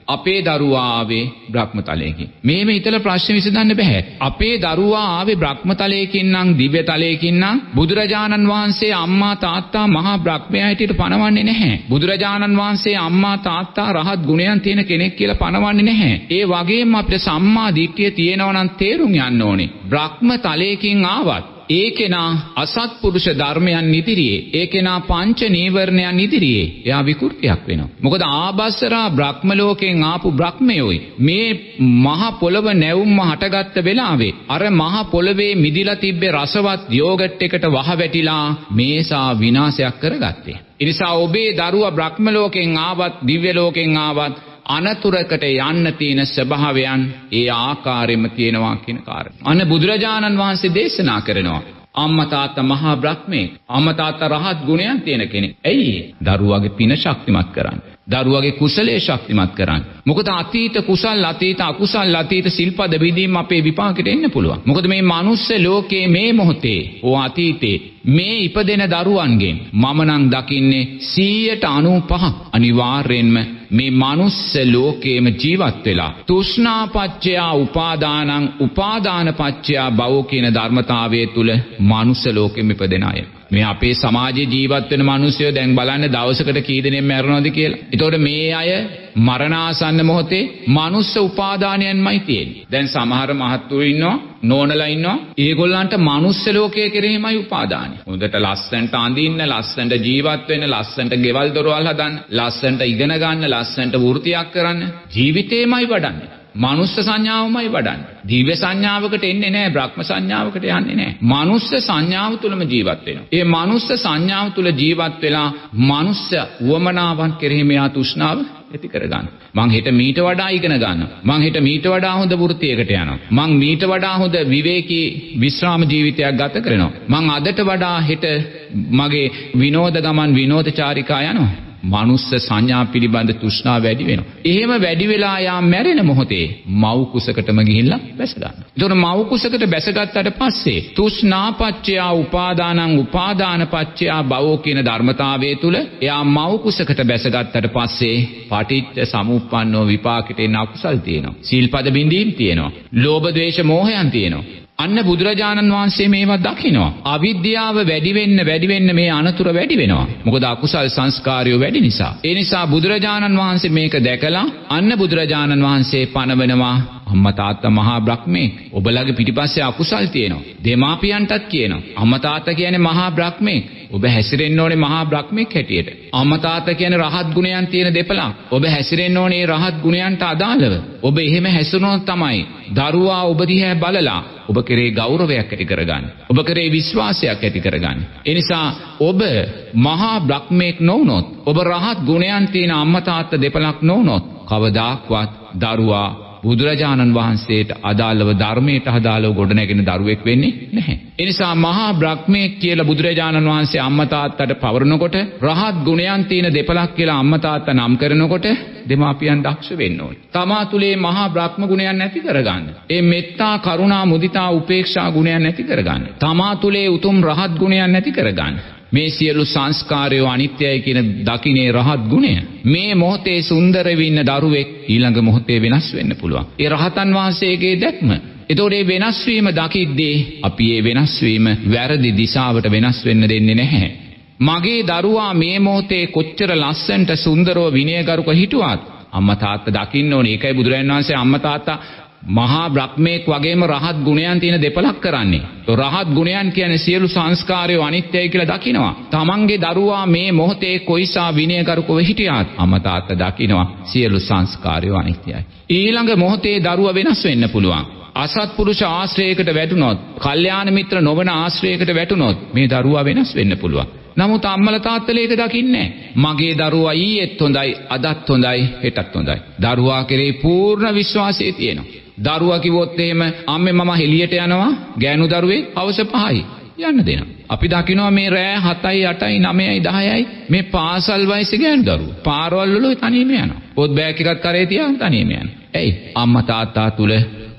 අපේ දරුවා ආවේ බ්‍රහ්මතලයකින්. මේම හිතලා ප්‍රශ්න විසඳන්න බෑ. අපේ දරුවා ආවේ බ්‍රහ්මතලයකින් නම් දිව්‍ය තලයකින් නම් බුදුරජාණන් වහන්සේ අම්මා තාත්තා මහා බ්‍රහ්මයා හැටියට පනවන්නේ නැහැ. බුදුරජාණන් වහන්සේ අම්මා තාත්තා රහත් ගුණයන් තියෙන කෙනෙක් කියලා පනවන්නේ නැහැ. ඒ වගේම අපිට සම්මා දිට්ඨිය තියෙනවා නම් තේරුම් යන්න ඕනේ. බ්‍රහ්මතලයකින් ආවත් ඒකේනා අසත්පුරුෂ ධර්මයන් ඉදිරියේ ඒකේනා පංච නීවරණයන් ඉදිරියේ එයා විකෘතියක් වෙනවා. මොකද ආබස්සරා බ්‍රහ්ම ලෝකෙන් ආපු බ්‍රහ්මයෝයි මේ මහ පොළව නැවුම්ම හටගත්ත වෙලාවේ අර මහ පොළවේ මිදිලා තිබ්බේ රසවත් යෝගට් එකට වහ වැටිලා මේසා විනාශයක් කරගත්තේ. ඒ නිසා ඔබේ දරුවා බ්‍රහ්ම ලෝකෙන් ආවත් දිව්‍ය ලෝකෙන් ආවත් අනතුරකට යන්න තියෙන ස්වභාවයන් ඒ ආකාරයෙන්ම තියෙනවා කියන කාරණය. අන්න බුදුරජාණන් වහන්සේ දේශනා කරනවා. අම්මා තාත්තා මහා බ්‍රහ්මේ අම්මා තාත්තා රහත් ගුණයන් තියෙන කෙනෙක්. ඇයි දරුවාගේ පින ශක්තිමත් කරන්නේ? දරුවාගේ කුසලයේ ශක්තිමත් කරන්නේ. මොකද අතීත කුසල් අතීත අකුසල් අතීත සිල්පද විදීම අපේ විපාකෙට එන්න පුළුවන්. මොකද මේ මනුස්ස ලෝකයේ මේ මොහොතේ ඕ අතීතේ මේ ඉපදෙන දරුවන්ගෙන් මම නම් දකින්නේ සීයට අනූපහ අනිවාර්යෙන්ම මේ මනුස්ස ලෝකයේම ජීවත් වෙලා තෘෂ්ණා පච්චය උපාදානං උපාදාන පච්චය භව කියන ධර්මතාවයේ තුල මනුස්ස ලෝකෙම ඉපදෙන අය. මේ අපේ සමාජයේ ජීවත් වෙන මිනිස්සු දැන් බලන්න දවසකට කී දෙනෙක් මැරෙනවද කියලා. ඒතකොට මේ අය මරණාසන්න මොහොතේ මනුස්ස උපාදානයන්මයි තියෙන්නේ. දැන් සමහර මහත්තුරු ඉන්නවා නෝනලා ඉන්නවා. ඒගොල්ලන්ට මනුස්ස ලෝකයේ කෙරෙහිමයි උපාදානය. හොඳට ලස්සනට අඳින්න, ලස්සනට ජීවත් වෙන්න, ලස්සනට ගෙවල් දොරවල් හදන්න, ලස්සනට ඉගෙන ගන්න, ලස්සනට වෘත්තියක් කරන්න ජීවිතේමයි වඩන්නේ. මනුස්ස සංඥාවමයි වඩන්නේ. දිව්‍ය සංඥාවකට එන්නේ නැහැ, බ්‍රහ්ම සංඥාවකට යන්නේ නැහැ. මනුස්ස සංඥාව තුලම ජීවත් වෙනවා. ඒ මනුස්ස සංඥාව තුල ජීවත් වෙලා මනුස්ස උවමනාවන් කෙරෙහි මෙයා තෘෂ්ණාව ඇති කරගන්න. මං හෙට මීට වඩා ඉගෙන ගන්නවා. මං හෙට මීට වඩා හොඳ වෘත්තියකට යනවා. මං මීට වඩා හොඳ විවේකී විශ්‍රාම ජීවිතයක් ගත කරනවා. මං අදට වඩා හෙට මගේ විනෝද ගමන් විනෝදචාරිකා යනවා. මනුස්ස සංඥා පිළිබඳ තෘෂ්ණාව වැඩි වෙනවා. එහෙම වැඩි වෙලා යා මැරෙන මොහොතේ මව් කුසකටම ගිහිල්ලා බැස ගන්නවා. ඒතකොට මව් කුසකට බැසගත්තට පස්සේ තෘෂ්ණාපච්චය උපාදානං උපාදානපච්චය භවෝ කියන ධර්මතාවයේ තුල එයා මව් කුසකට බැසගත්තට පස්සේ පටිච්ච සමුප්පන්නෝ විපාකෙට එන අකුසල් තියෙනවා. සීල්පද බිඳීම් තියෙනවා. ලෝභ ද්වේෂ මෝහයන් තියෙනවා. අන්න බුදුරජාණන් වහන්සේ මේවා දකිනවා. අවිද්‍යාව වැඩි වෙන්න වැඩි වෙන්න මේ අනතුර වැඩි වෙනවා. මොකද අකුසල් සංස්කාරය වැඩි නිසා. ඒ නිසා බුදුරජාණන් වහන්සේ මේක දැකලා අන්න බුදුරජාණන් වහන්සේ පනවනවා අම්මා තාත්තා මහා බ්‍රහ්මේ ඔබලගේ පිටිපස්සේ අකුසල් තියෙනවා. දෙමාපියන්ටත් කියනවා. අම්මා තාත්තා කියන්නේ මහා බ්‍රහ්මේ. ඔබ හැසිරෙන්න ඕනේ මහා බ්‍රහ්මෙක් හැටියට. අම්මා තාත්තා කියන්නේ රහත් ගුණයන් තියෙන දෙපළක්. ඔබ හැසිරෙන්න ඕනේ රහත් ගුණයන්ට අදාළව. ඔබ එහෙම හැසිරුණොත් තමයි දරුවා ඔබ දිහා බලලා ඔබ කෙරේ ගෞරවයක් ඇති කරගන්න. ඔබ කෙරේ විශ්වාසයක් ඇති කරගන්න. ඒ නිසා ඔබ මහා බ්‍රහ්මෙක් නොවුනොත්, ඔබ රහත් ගුණයන් තියෙන අම්මා තාත්තා දෙපළක් නොවුනොත් කවදාක්වත් දරුවා බුදුරජාණන් වහන්සේට අදාළව ධර්මයට අදාළව ගොඩනැගෙන දරුවෙක් වෙන්නේ නැහැ. ඒ නිසා මහා බ්‍රහ්මෙක් කියලා බුදුරජාණන් වහන්සේ අම්මා තාත්තට පවරනකොට රහත් ගුණයන් තියෙන දෙපළක් කියලා අම්මා තාත්තා නම් කරනකොට දෙමාපියන් දක්ෂ වෙන්න ඕනේ. තමා තුලේ මහා බ්‍රහ්ම ගුණයන් නැති කරගන්න. ඒ මෙත්තා, කරුණා, මුදිතා, උපේක්ෂා ගුණයන් නැති කරගන්න. තමා තුලේ උතුම් රහත් ගුණයන් නැති කරගන්න. මේ සියලු සංස්කාරයෝ අනිත්‍යයි කියන දකින්නේ රහත් ගුණය. මේ මොහොතේ සුන්දර වෙන්න දරුවෙක් ඊළඟ මොහොතේ වෙනස් වෙන්න පුළුවන්. ඒ රහතන් වහන්සේගේ දැක්ම. ඒතකොට මේ වෙනස් වීම දකිද්දී අපි මේ වෙනස් වීම වැරදි දිශාවට වෙනස් වෙන්න දෙන්නේ නැහැ. මගේ දරුවා මේ මොහොතේ කොච්චර ලස්සනට සුන්දරව විනයගරුක හිටුවත් අම්මා තාත්තා දකින්න ඕනේ. ඒකයි බුදුරජාණන් වහන්සේ අම්මා තාත්තා මහා බ්‍රහ්මෙක් වගේම රහත් ගුණයන් තියෙන දෙපළක් කරන්නේ. රහත් ගුණයන් කියන්නේ සියලු සංස්කාරයෝ අනිත්‍යයි කියලා දකිනවා. තමන්ගේ දරුවා මේ මොහොතේ කොයිසා විනයගරුකව හිටියත් අම්මා තාත්තා දකිනවා සියලු සංස්කාරයෝ අනිත්‍යයි. ඊළඟ මොහොතේ දරුවා වෙනස් වෙන්න පුළුවන්. අසත්පුරුෂ ආශ්‍රයයකට වැටුනොත්, කල්යාණ මිත්‍ර නොවන ආශ්‍රයයකට වැටුනොත් මේ දරුවා වෙනස් වෙන්න පුළුවන්. නමුත් අම්මලා තාත්තලා ඒක දකින්නේ නැහැ. මගේ දරුවා ඊයේත් හොඳයි, අදත් හොඳයි, හෙටත් හොඳයි. දරුවා කෙරේ පූර්ණ විශ්වාසය තියෙනවා. දරුවා කිව්වොත් එහෙම අම්මේ මම හෙලියට යනවා, ගෑනු දරුවෙක් හවස පහයි යන්න දෙනවා. අපි දකිනවා මේ රෑ හතයි අටයි නවයයි දහයයි මේ පාසල් වයසේ ගෑනු දරුවෝ පාරවල් වල තනියම යනවා. පොත් බෑග් එකක් කරේ තියාගෙන තනියම යනවා. ඇයි? අම්මා තාත්තා තුල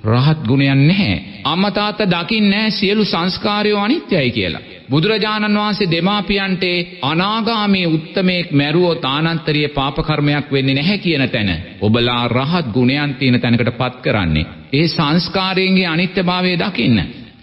රහත් ගුණයක් නැහැ. අම්මා තාත්තා දකින්නේ නැහැ සියලු සංස්කාරයෝ අනිත්‍යයි කියලා. බුදුරජාණන් වහන්සේ දෙමාපියන්ට අනාගාමී උත්තමයෙක් මැරුවොත් ආනන්තරීය පාප කර්මයක් වෙන්නේ නැහැ කියන තැන ඔබලා රහත් ගුණයන් තියෙන තැනකටපත් කරන්නේ. ඒ සංස්කාරයන්ගේ අනිත්‍යභාවය දකින්න.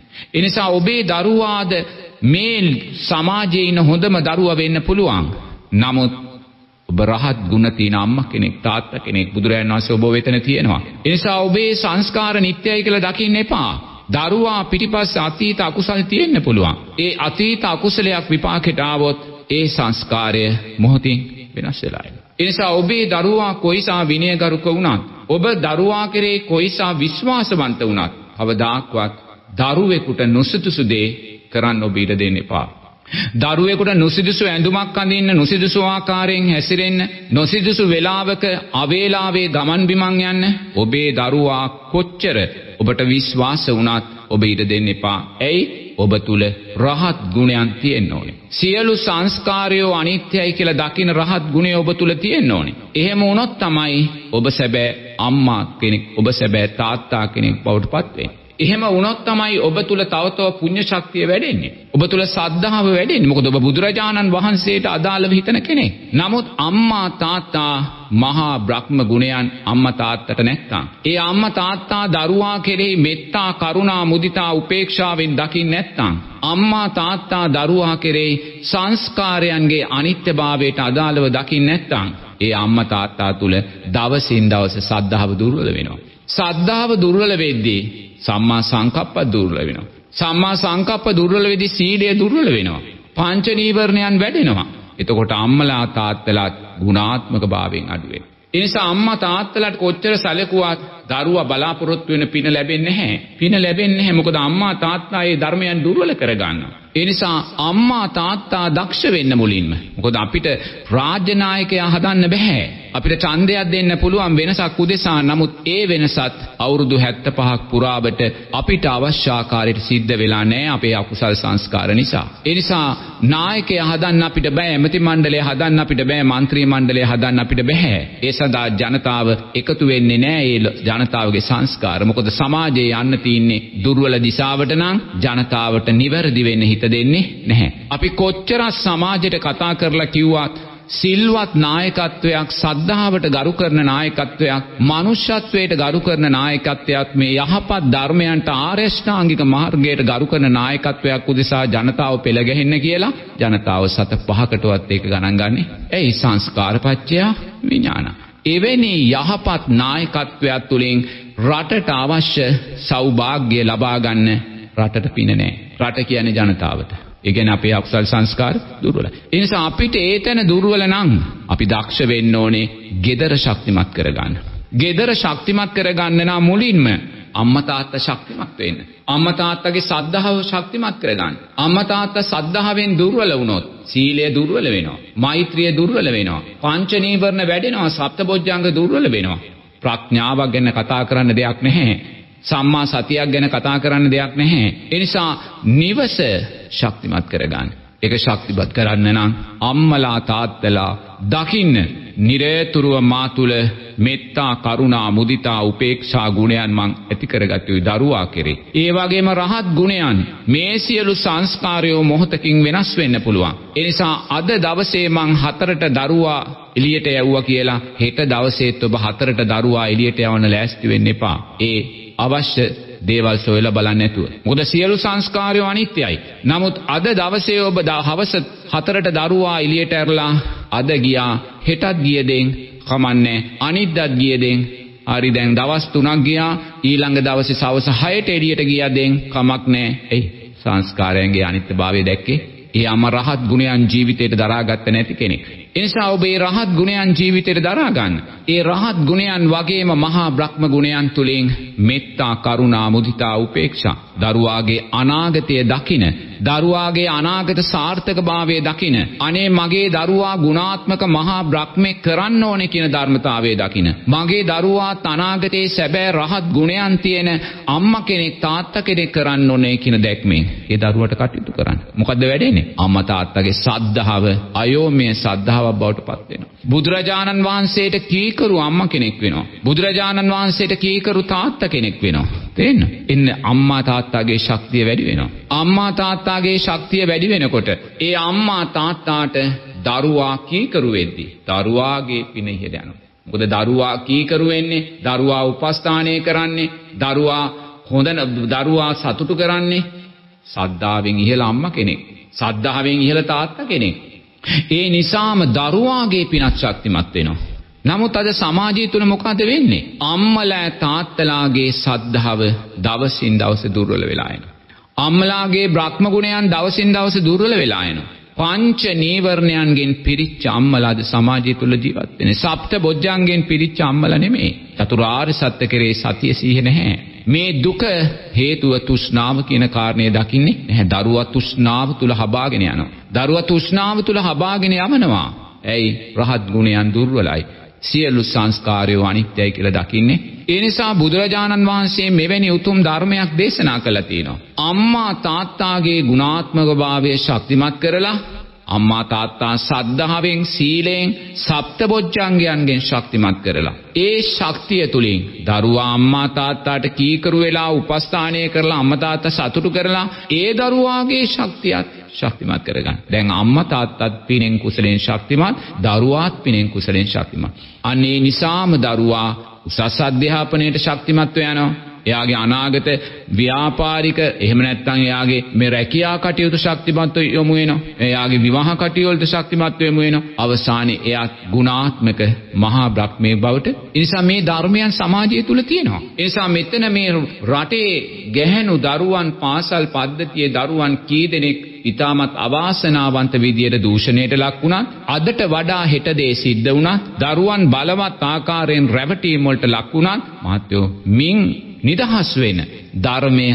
ඒ නිසා ඔබේ දරුවාද මේ සමාජයේ ඉන්න හොඳම දරුවා වෙන්න පුළුවන්. නමුත් ඔබ රහත් ගුණ තියෙන අම්මා කෙනෙක් තාත්තා කෙනෙක් බුදුරජාණන් වහන්සේ ඔබ වෙතන තියෙනවා. ඒ නිසා ඔබේ සංස්කාර නිට්ටයයි කියලා දකින්න එපා. දරුවා පිටිපස්ස අතීත අකුසල් තියෙන්න පුළුවන්. ඒ අතීත අකුසලයක් විපාකෙට ආවොත් ඒ සංස්කාරය මොහොතින් වෙනස් වෙලා යනවා. ඒ නිසා ඔබේ දරුවා කොයිසා විනයගරුක වුණත් ඔබ දරුවා කෙරේ කොයිසා විශ්වාසවන්ත වුණත් අවදාක්වත් දරුවෙකුට නොසුදුසු දේ කරන්න ඔබ ඉඩ දෙන්න එපා. දරුවෙකුට නොසිදුසු ඇඳුමක් අඳින්න, නොසිදුසු ආකාරයෙන් හැසිරෙන්න, නොසිදුසු වේලාවක අවේලාවේ ගමන් බිමන් යන්න ඔබේ දරුවා කොච්චර ඔබට විශ්වාස වුණත් ඔබ ඉඩ දෙන්න එපා. ඇයි? ඔබ තුල රහත් ගුණයන් තියෙන්න ඕනේ. සියලු සංස්කාරයෝ අනිත්‍යයි කියලා දකින රහත් ගුණය ඔබ තුල තියෙන්න ඕනේ. එහෙම වුණොත් තමයි ඔබ සැබෑ අම්මා කෙනෙක්, ඔබ සැබෑ තාත්තා කෙනෙක් බවට පත් වෙන්නේ. එහෙම වුණොත් තමයි ඔබ තුල තව තව පුණ්‍ය ශක්තිය වැඩෙන්නේ. ඔබ තුල සද්ධාව වැඩෙන්නේ. මොකද ඔබ බුදුරජාණන් වහන්සේට අදාළව හිතන කෙනෙක්. නමුත් අම්මා තාත්තා මහා බ්‍රහ්ම ගුණයන් අම්මා තාත්තට නැත්තම්, ඒ අම්මා තාත්තා දරුවා කෙරෙහි මෙත්තා, කරුණා, මුදිතා, උපේක්ෂාවෙන් දකින්න නැත්තම්, අම්මා තාත්තා දරුවා කෙරෙහි සංස්කාරයන්ගේ අනිත්‍යභාවයට අදාළව දකින්න නැත්තම්, ඒ අම්මා තාත්තා තුල දවසින් දවස සද්ධාව දුර්වල වෙනවා. සද්ධාව දුර්වල වෙද්දී සම්මා සංකප්ප දුර්වල වෙනවා. සම්මා සංකප්ප දුර්වල වෙද්දී සීලය දුර්වල වෙනවා. පංච නීවරණයන් වැඩෙනවා. එතකොට අම්මලා තාත්තලා ගුණාත්මක භාවයෙන් අඩු වෙනවා. ඒ නිසා අම්මා තාත්තලාට කොච්චර සැලකුවත් දරුවා බලාපොරොත්තු වෙන පින ලැබෙන්නේ නැහැ. පින ලැබෙන්නේ නැහැ. මොකද අම්මා තාත්තා ඒ ධර්මයන් දුර්වල කරගන්නවා. ඒ නිසා අම්මා තාත්තා දක්ෂ වෙන්න මුලින්ම. මොකද අපිට රාජ්‍ය නායකයා හදන්න බෑ. අපිට ඡන්දයක් දෙන්න පුළුවන් වෙනසක් උදෙසා. නමුත් ඒ වෙනසත් අවුරුදු හැත්තෑපහක් පුරාවට අපිට අවශ්‍ය ආකාරයට සිද්ධ වෙලා නැහැ අපේ අකුසල් සංස්කාර නිසා. ඒ නිසා නායකයා හදන්න අපිට බෑ. ඇමති මණ්ඩලය හදන්න අපිට බෑ. മന്ത്രി මණ්ඩලය හදන්න අපිට බෑ. ඒ සඳහා ජනතාව එකතු වෙන්නේ නැහැ ඒ ජනතාවගේ සංස්කාර. මොකද සමාජයේ යන්න තියෙන්නේ දුර්වල දිශාවට නම් ජනතාවට නිවැරදි වෙන්න හිත දෙන්නේ නැහැ. අපි කොච්චර සමාජයට කතා කරලා කිව්වත් සිල්වත් නායකත්වයක්, සද්ධාවට ගරු කරන නායකත්වයක්, මනුෂ්‍යත්වයට ගරු කරන නායකත්වයක්, මේ යහපත් ධර්මයන්ට ආර්ය ශ්‍රාංගික මාර්ගයට ගරු කරන නායකත්වයක් උදෙසා ජනතාව පෙළ ගැහෙන්න කියලා ජනතාව සත පහකටවත් ඒක ගණන් ගන්නේ. ඒ සංස්කාරපච්චය විඥාන. එවැනි යහපත් නායකත්වයක් තුළින් රටට අවශ්‍ය සෞභාග්‍ය ලබා ගන්න රටට පින නැහැ. රට කියන්නේ ජනතාවට. ඒ කියන්නේ අපේ අකුසල් සංස්කාර දුර්වලයි. ඒ නිසා අපිට ඒතන දුර්වල නම් අපි දක්ෂ වෙන්න ඕනේ gedara ශක්තිමත් කරගන්න. gedara ශක්තිමත් කරගන්න නම් මුලින්ම අම්මා තාත්තා ශක්තිමත් වෙන්න. අම්මා තාත්තගේ සද්ධාව ශක්තිමත් කරගන්න. අම්මා තාත්තා සද්ධාවෙන් දුර්වල වුණොත් සීලය දුර්වල වෙනවා. මෛත්‍රිය දුර්වල වෙනවා. පංච නීවරණ වැඩෙනවා. සප්තබොජ්ජංග දුර්වල වෙනවා. ප්‍රඥාවක් ගැන කතා කරන්න දෙයක් නැහැ. සම්මා සතියක් ගැන කතා කරන්න දෙයක් නැහැ. ඒ නිසා නිවස ශක්තිමත් කරගන්න. ඒක ශක්තිමත් කරන්න නම් අම්මලා තාත්තලා දකින්න නිරේතුරුව මා තුල මෙත්තා, කරුණා, මුදිතා, උපේක්ෂා ගුණයන් මං ඇති කරගත යුතුයි දරුවා කෙරේ. ඒ වගේම රහත් ගුණයන් මේ සියලු සංස්කාරයෝ මොහොතකින් වෙනස් වෙන්න පුළුවන්. ඒ නිසා අද දවසේ මං හතරට දරුවා එළියට යවුවා කියලා හෙට දවසේත් ඔබ හතරට දරුවා එළියට යවන්න ලෑස්ති වෙන්න එපා. ඒ අවශ්‍ය දේවල් සොයලා බලන්න නැතුව. මොකද සියලු සංස්කාරයෝ අනිත්‍යයි. නමුත් අද දවසේ ඔබ හවස හතරට දරුවා එළියට ඇරලා අද ගියා හෙටත් ගිය දෙන් කමන්නේ, අනිද්දාත් ගිය දෙන් හරි දැන් දවස් තුනක් ගියා ඊළඟ දවසේ සවස හයට එළියට ගියා දෙන් කමක් නැහැ. එයි සංස්කාරයන්ගේ අනිත්‍යභාවය දැක්කේ ඒ අම රහත් ගුණයන් ජීවිතයට දරාගත්ත නැති කෙනෙක්. ඒ නිසා ඔබ ඒ රහත් ගුණයන් ජීවිතයට දරා ගන්න. ඒ රහත් ගුණයන් වගේම මහා බ්‍රහ්ම ගුණයන් තුලින් මෙත්තා, කරුණා, මුදිතා, උපේක්ෂා දරුවාගේ අනාගතය දකින, දරුවාගේ අනාගත සාර්ථකභාවය දකින, අනේ මගේ දරුවා ගුණාත්මක මහා බ්‍රහ්මෙක් කරන්න ඕනේ කියන ධර්මතාවය දකින, මගේ දරුවා අනාගතයේ සැබෑ රහත් ගුණයන් තියෙන අම්මා කෙනෙක්, තාත්තා කෙනෙක් කරන්න ඕනේ කියන දැක්මෙන් ඒ දරුවට කටයුතු කරන්න. මොකද්ද වැඩෙන්නේ? අම්මා තාත්තගේ සද්ධාව අයෝමය සද්ධාවක් බවට පත් වෙනවා. බුදුරජාණන් වහන්සේට කීකරු අම්මා කෙනෙක් වෙනවා. බුදුරජාණන් වහන්සේට කීකරු තාත්තා කෙනෙක් වෙනවා. තේන්න. ඉන්න අම්මා තාත්තාගේ ශක්තිය වැඩි වෙනවා. අම්මා තාත්තාගේ ශක්තිය වැඩි වෙනකොට ඒ අම්මා තාත්තාට දරුවා කීකරු වෙද්දී දරුවාගේ පින ඉහළ යනවා. මොකද දරුවා කීකරු වෙන්නේ, දරුවා උපස්ථානය කරන්නේ, දරුවා හොඳ දරුවා සතුටු කරන්නේ සද්ධාවෙන් ඉහළ අම්මා කෙනෙක්, සද්ධාවෙන් ඉහළ තාත්තා කෙනෙක්. ඒ නිසාම දරුවාගේ පිනත් ශක්තිමත් වෙනවා. නමුත් අද සමාජය තුළ මොකද වෙන්නේ? අම්මලා තාත්තලාගේ සද්ධාව දවසින් දවස දුර්වල වෙලා යනවා. අම්මලාගේ බ්‍රහ්ම ගුණයන් දවසින් දවස දුර්වල වෙලා යනවා. පංච නීවරණයන්ගෙන් පිරිච්ච අම්මලාද සමාජය තුළ ජීවත් වෙන්නේ. සප්ත බොජ්ජංගෙන් පිරිච්ච අම්මලා නෙමෙයි. චතුරාර්ය සත්‍ය කෙරේ සතිය සීහ නැහැ. මේ දුක හේතුව තෘෂ්ණාව කියන කාරණේ දකින්නේ නැහැ. දරුවා තෘෂ්ණාව තුල හබාගෙන යනවා. දරුවා තෘෂ්ණාව තුල හබාගෙන යවනවා. ඇයි? රහත් ගුණයන් දුර්වලයි. සියලු සංස්කාරයෝ අනිත්‍යයි කියලා දකින්නේ. ඒ නිසා බුදුරජාණන් වහන්සේ මෙවැනි උතුම් ධර්මයක් දේශනා කළා තියෙනවා. අම්මා තාත්තාගේ ගුණාත්මක භාවය ශක්තිමත් කරලා අම්මා තාත්තා සද්ධාවෙන් සීලෙන් සප්තබොජ්ජංගයන්ගෙන් ශක්තිමත් කරලා ඒ ශක්තිය තුලින් දරුවා අම්මා තාත්තාට කීකරු වෙලා උපස්ථානය කරලා අම්මා තාත්තා සතුටු කරලා ඒ දරුවාගේ ශක්තියත් ශක්තිමත් කරගන්න. දැන් අම්මා තාත්තත් පිනෙන් කුසලෙන් ශක්තිමත්, දරුවාත් පිනෙන් කුසලෙන් ශක්තිමත්. අනේ නිසාම දරුවා උසස් අධ්‍යාපනයට ශක්තිමත් වෙනවා. එයාගේ අනාගත ව්‍යාපාරික එහෙම නැත්නම් එයාගේ මේ රැකියා කටයුතු ශක්තිමත් යොමු වෙනවා. එයාගේ විවාහ කටයුතු වලට ශක්තිමත් යොමු වෙනවා. අවසානයේ එයා ගුණාත්මක මහා බ්‍රහ්මයේ බවට. ඒ නිසා මේ ධර්මයන් සමාජය තුල තියෙනවා. ඒ නිසා මෙතන මේ රටේ ගැහැණු දරුවන් පාසල් පද්ධතියේ දරුවන් කී දෙනෙක් ඉතාමත් අවාසනාවන්ත විදියට දූෂණයට ලක් වුණත්, අදට වඩා හෙට දේ සිද්ධ වුණත්, දරුවන් බලවත් ආකාරයෙන් රැවටීම් වලට ලක් වුණත් මහත්යෝ මින් නිදහස් වෙන ධර්මය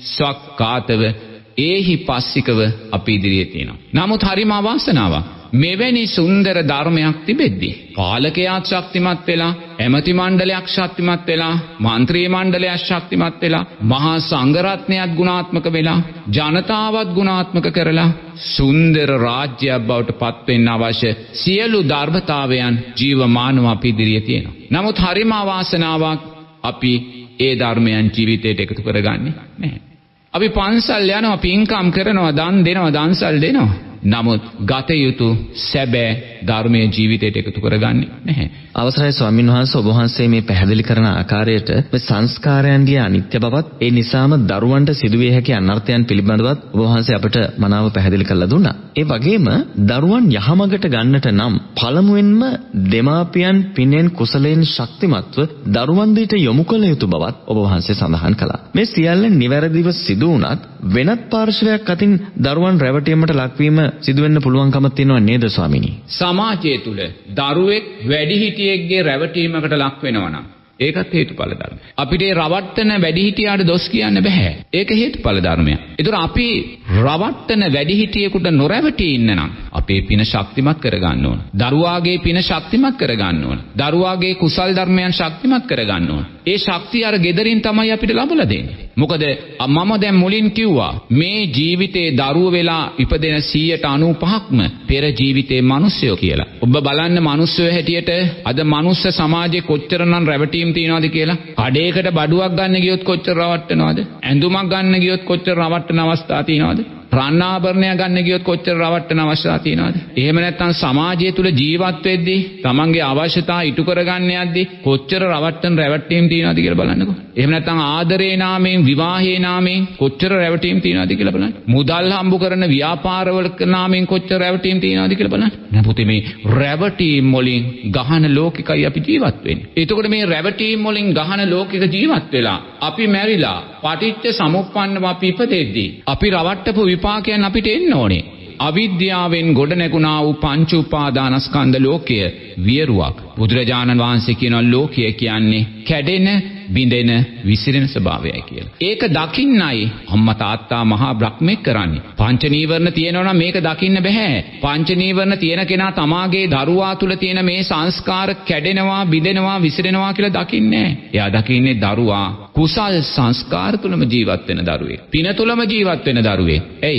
සක්කාතව ඒහි පස්සිකව අපි ඉදිරියේ තියෙනවා. නමුත් හරිම අවාසනාවක්. මෙවැනි සුන්දර ධර්මයක් තිබෙද්දී පාලකයාත් ශක්තිමත් වෙලා, ඇමති මණ්ඩලයක් ශක්තිමත් වෙලා, മന്ത്രി මණ්ඩලයක් ශක්තිමත් වෙලා, මහා සංඝරත්නයත් ගුණාත්මක වෙලා, ජනතාවත් ගුණාත්මක කරලා සුන්දර රාජ්‍යයක් බවට පත් වෙන්න අවශ්‍ය සියලු ධර්මතාවයන් ජීවමානව අපි ඉදිරියේ තියෙනවා. නමුත් හරිම අවාසනාවක් අපි ඒ ධර්මයන් ජීවිතයට එකතු කරගන්නේ නැහැ. අපි පන්සල් යනවා, පින්කම් කරනවා, දන් දෙනවා, දන්සල් දෙනවා. නමුත් ගත යුතු සැබෑ ධර්මයේ ජීවිතයට එකතු කරගන්නේ නැහැ. අවසරයි ස්වාමීන් වහන්සේ, ඔබ වහන්සේ මේ පැහැදිලි කරන ආකාරයට මේ සංස්කාරයන්ගේ අනිත්‍ය බවත් ඒ නිසාම දරුවන්ට සිදුවිය හැකි අනර්ථයන් පිළිබඳවත් ඔබ වහන්සේ අපට මනාව පැහැදිලි කරලා දුන්නා. ඒ වගේම දරුවන් යහමගට ගන්නට නම් පළමුවෙන්ම දෙමාපියන් පිනෙන් කුසලයෙන් ශක්තිමත්ව දරුවන් දෙයට යොමු කළ යුතු බවත් ඔබ වහන්සේ සඳහන් කළා. මේ සියල්ල නිවැරදිව සිදු වුණත් වෙනත් පාර්ශවයක් අතින් දරුවන් රැවටීමට ලක්වීම සිදුවෙන්න පුළුවන්කම තියෙනව නේද ස්වාමීනි? සමාජය තුල දරුවෙක් වැඩිහිටියෙක්ගේ රැවටීමකට ලක් වෙනවා නම් ඒකත් හේතුඵල ධර්ම. අපිට ඒ රවට්ටන වැඩිහිටියාට දොස් කියන්න බෑ. ඒක හේතුඵල ධර්මයක්. ඒතර අපි රවට්ටන වැඩිහිටියෙකුට නොරැවටී ඉන්න නම් අපේ පින ශක්තිමත් කරගන්න ඕන. දරුවාගේ පින ශක්තිමත් කරගන්න ඕන. දරුවාගේ කුසල් ධර්මයන් ශක්තිමත් කරගන්න ඕන. ඒ ශක්තිය අර gederin තමයි අපිට ලැබලා දෙන්නේ. මොකද මම දැන් මුලින් කිව්වා මේ ජීවිතේ දරුව වෙලා ඉපදෙන සියයට අනූපහක්ම පෙර ජීවිතේ මිනිස්සයෝ කියලා. ඔබ බලන්න මිනිස්සයෝ හැටියට අද මනුස්ස සමාජයේ කොච්චරනම් රැවටීම් තියනවද කියලා. කඩේකට බඩුවක් ගන්න ගියොත් කොච්චර රවට්ටනවද? ඇඳුමක් ගන්න ගියොත් කොච්චර රවට්ටන අවස්ථා තියනවද? රාණාභරණයක් ගන්න ගියොත් කොච්චර රවට්ටන අවස්ථා තියනවද? එහෙම නැත්නම් සමාජය තුල ජීවත් වෙද්දී තමන්ගේ අවශ්‍යතා ඉටු කරගන්න යද්දී කොච්චර රවට්ටන රැවටීම් තියනවද කියලා බලන්නකෝ. එහෙම නැත්නම් ආදරේ නාමයෙන්, විවාහේ නාමයෙන් කොච්චර රැවටීම් තියනවද කියලා බලන්න. මුදල් හම්බ කරන ව්‍යාපාරවල නාමයෙන් කොච්චර රැවටීම් තියනවද කියලා බලන්න. නමුත් මේ රැවටීම් වලින් ගහන ලෝකිකයි අපි ජීවත් වෙන්නේ. එතකොට මේ රැවටීම් වලින් ගහන ලෝකික ජීවත් වෙලා අපි මැරිලා පටිච්ච සමුප්පන්නව අපි ඉපදෙද්දී අපි රවට්ටපු විපාකයන් අපිට එන්න ඕනේ. අවිද්‍යාවෙන් ගොඩ නැගුණා වූ පංච උපාදානස්කන්ධ ලෝකය වියරුවක්. බුදුරජාණන් වහන්සේ කියනවා ලෝකය කියන්නේ කැඩෙන, බිඳෙන, විසිරෙන ස්වභාවයයි කියලා. ඒක දකින්නයි අම්මා තාත්තා මහා බ්‍රහ්මෙක් කරන්නේ. පංච නීවරණ තියෙනවා නම් මේක දකින්න බෑ. පංච නීවරණ තියෙන කෙනා තමාගේ දරුවා තුල තියෙන මේ සංස්කාර කැඩෙනවා, බිඳෙනවා, විසිරෙනවා කියලා දකින්නේ නෑ. එයා දකින්නේ දරුවා කුසල් සංස්කාර තුලම ජීවත් වෙන දරුවෙක්. පින තුලම ජීවත් වෙන දරුවෙක්. එයි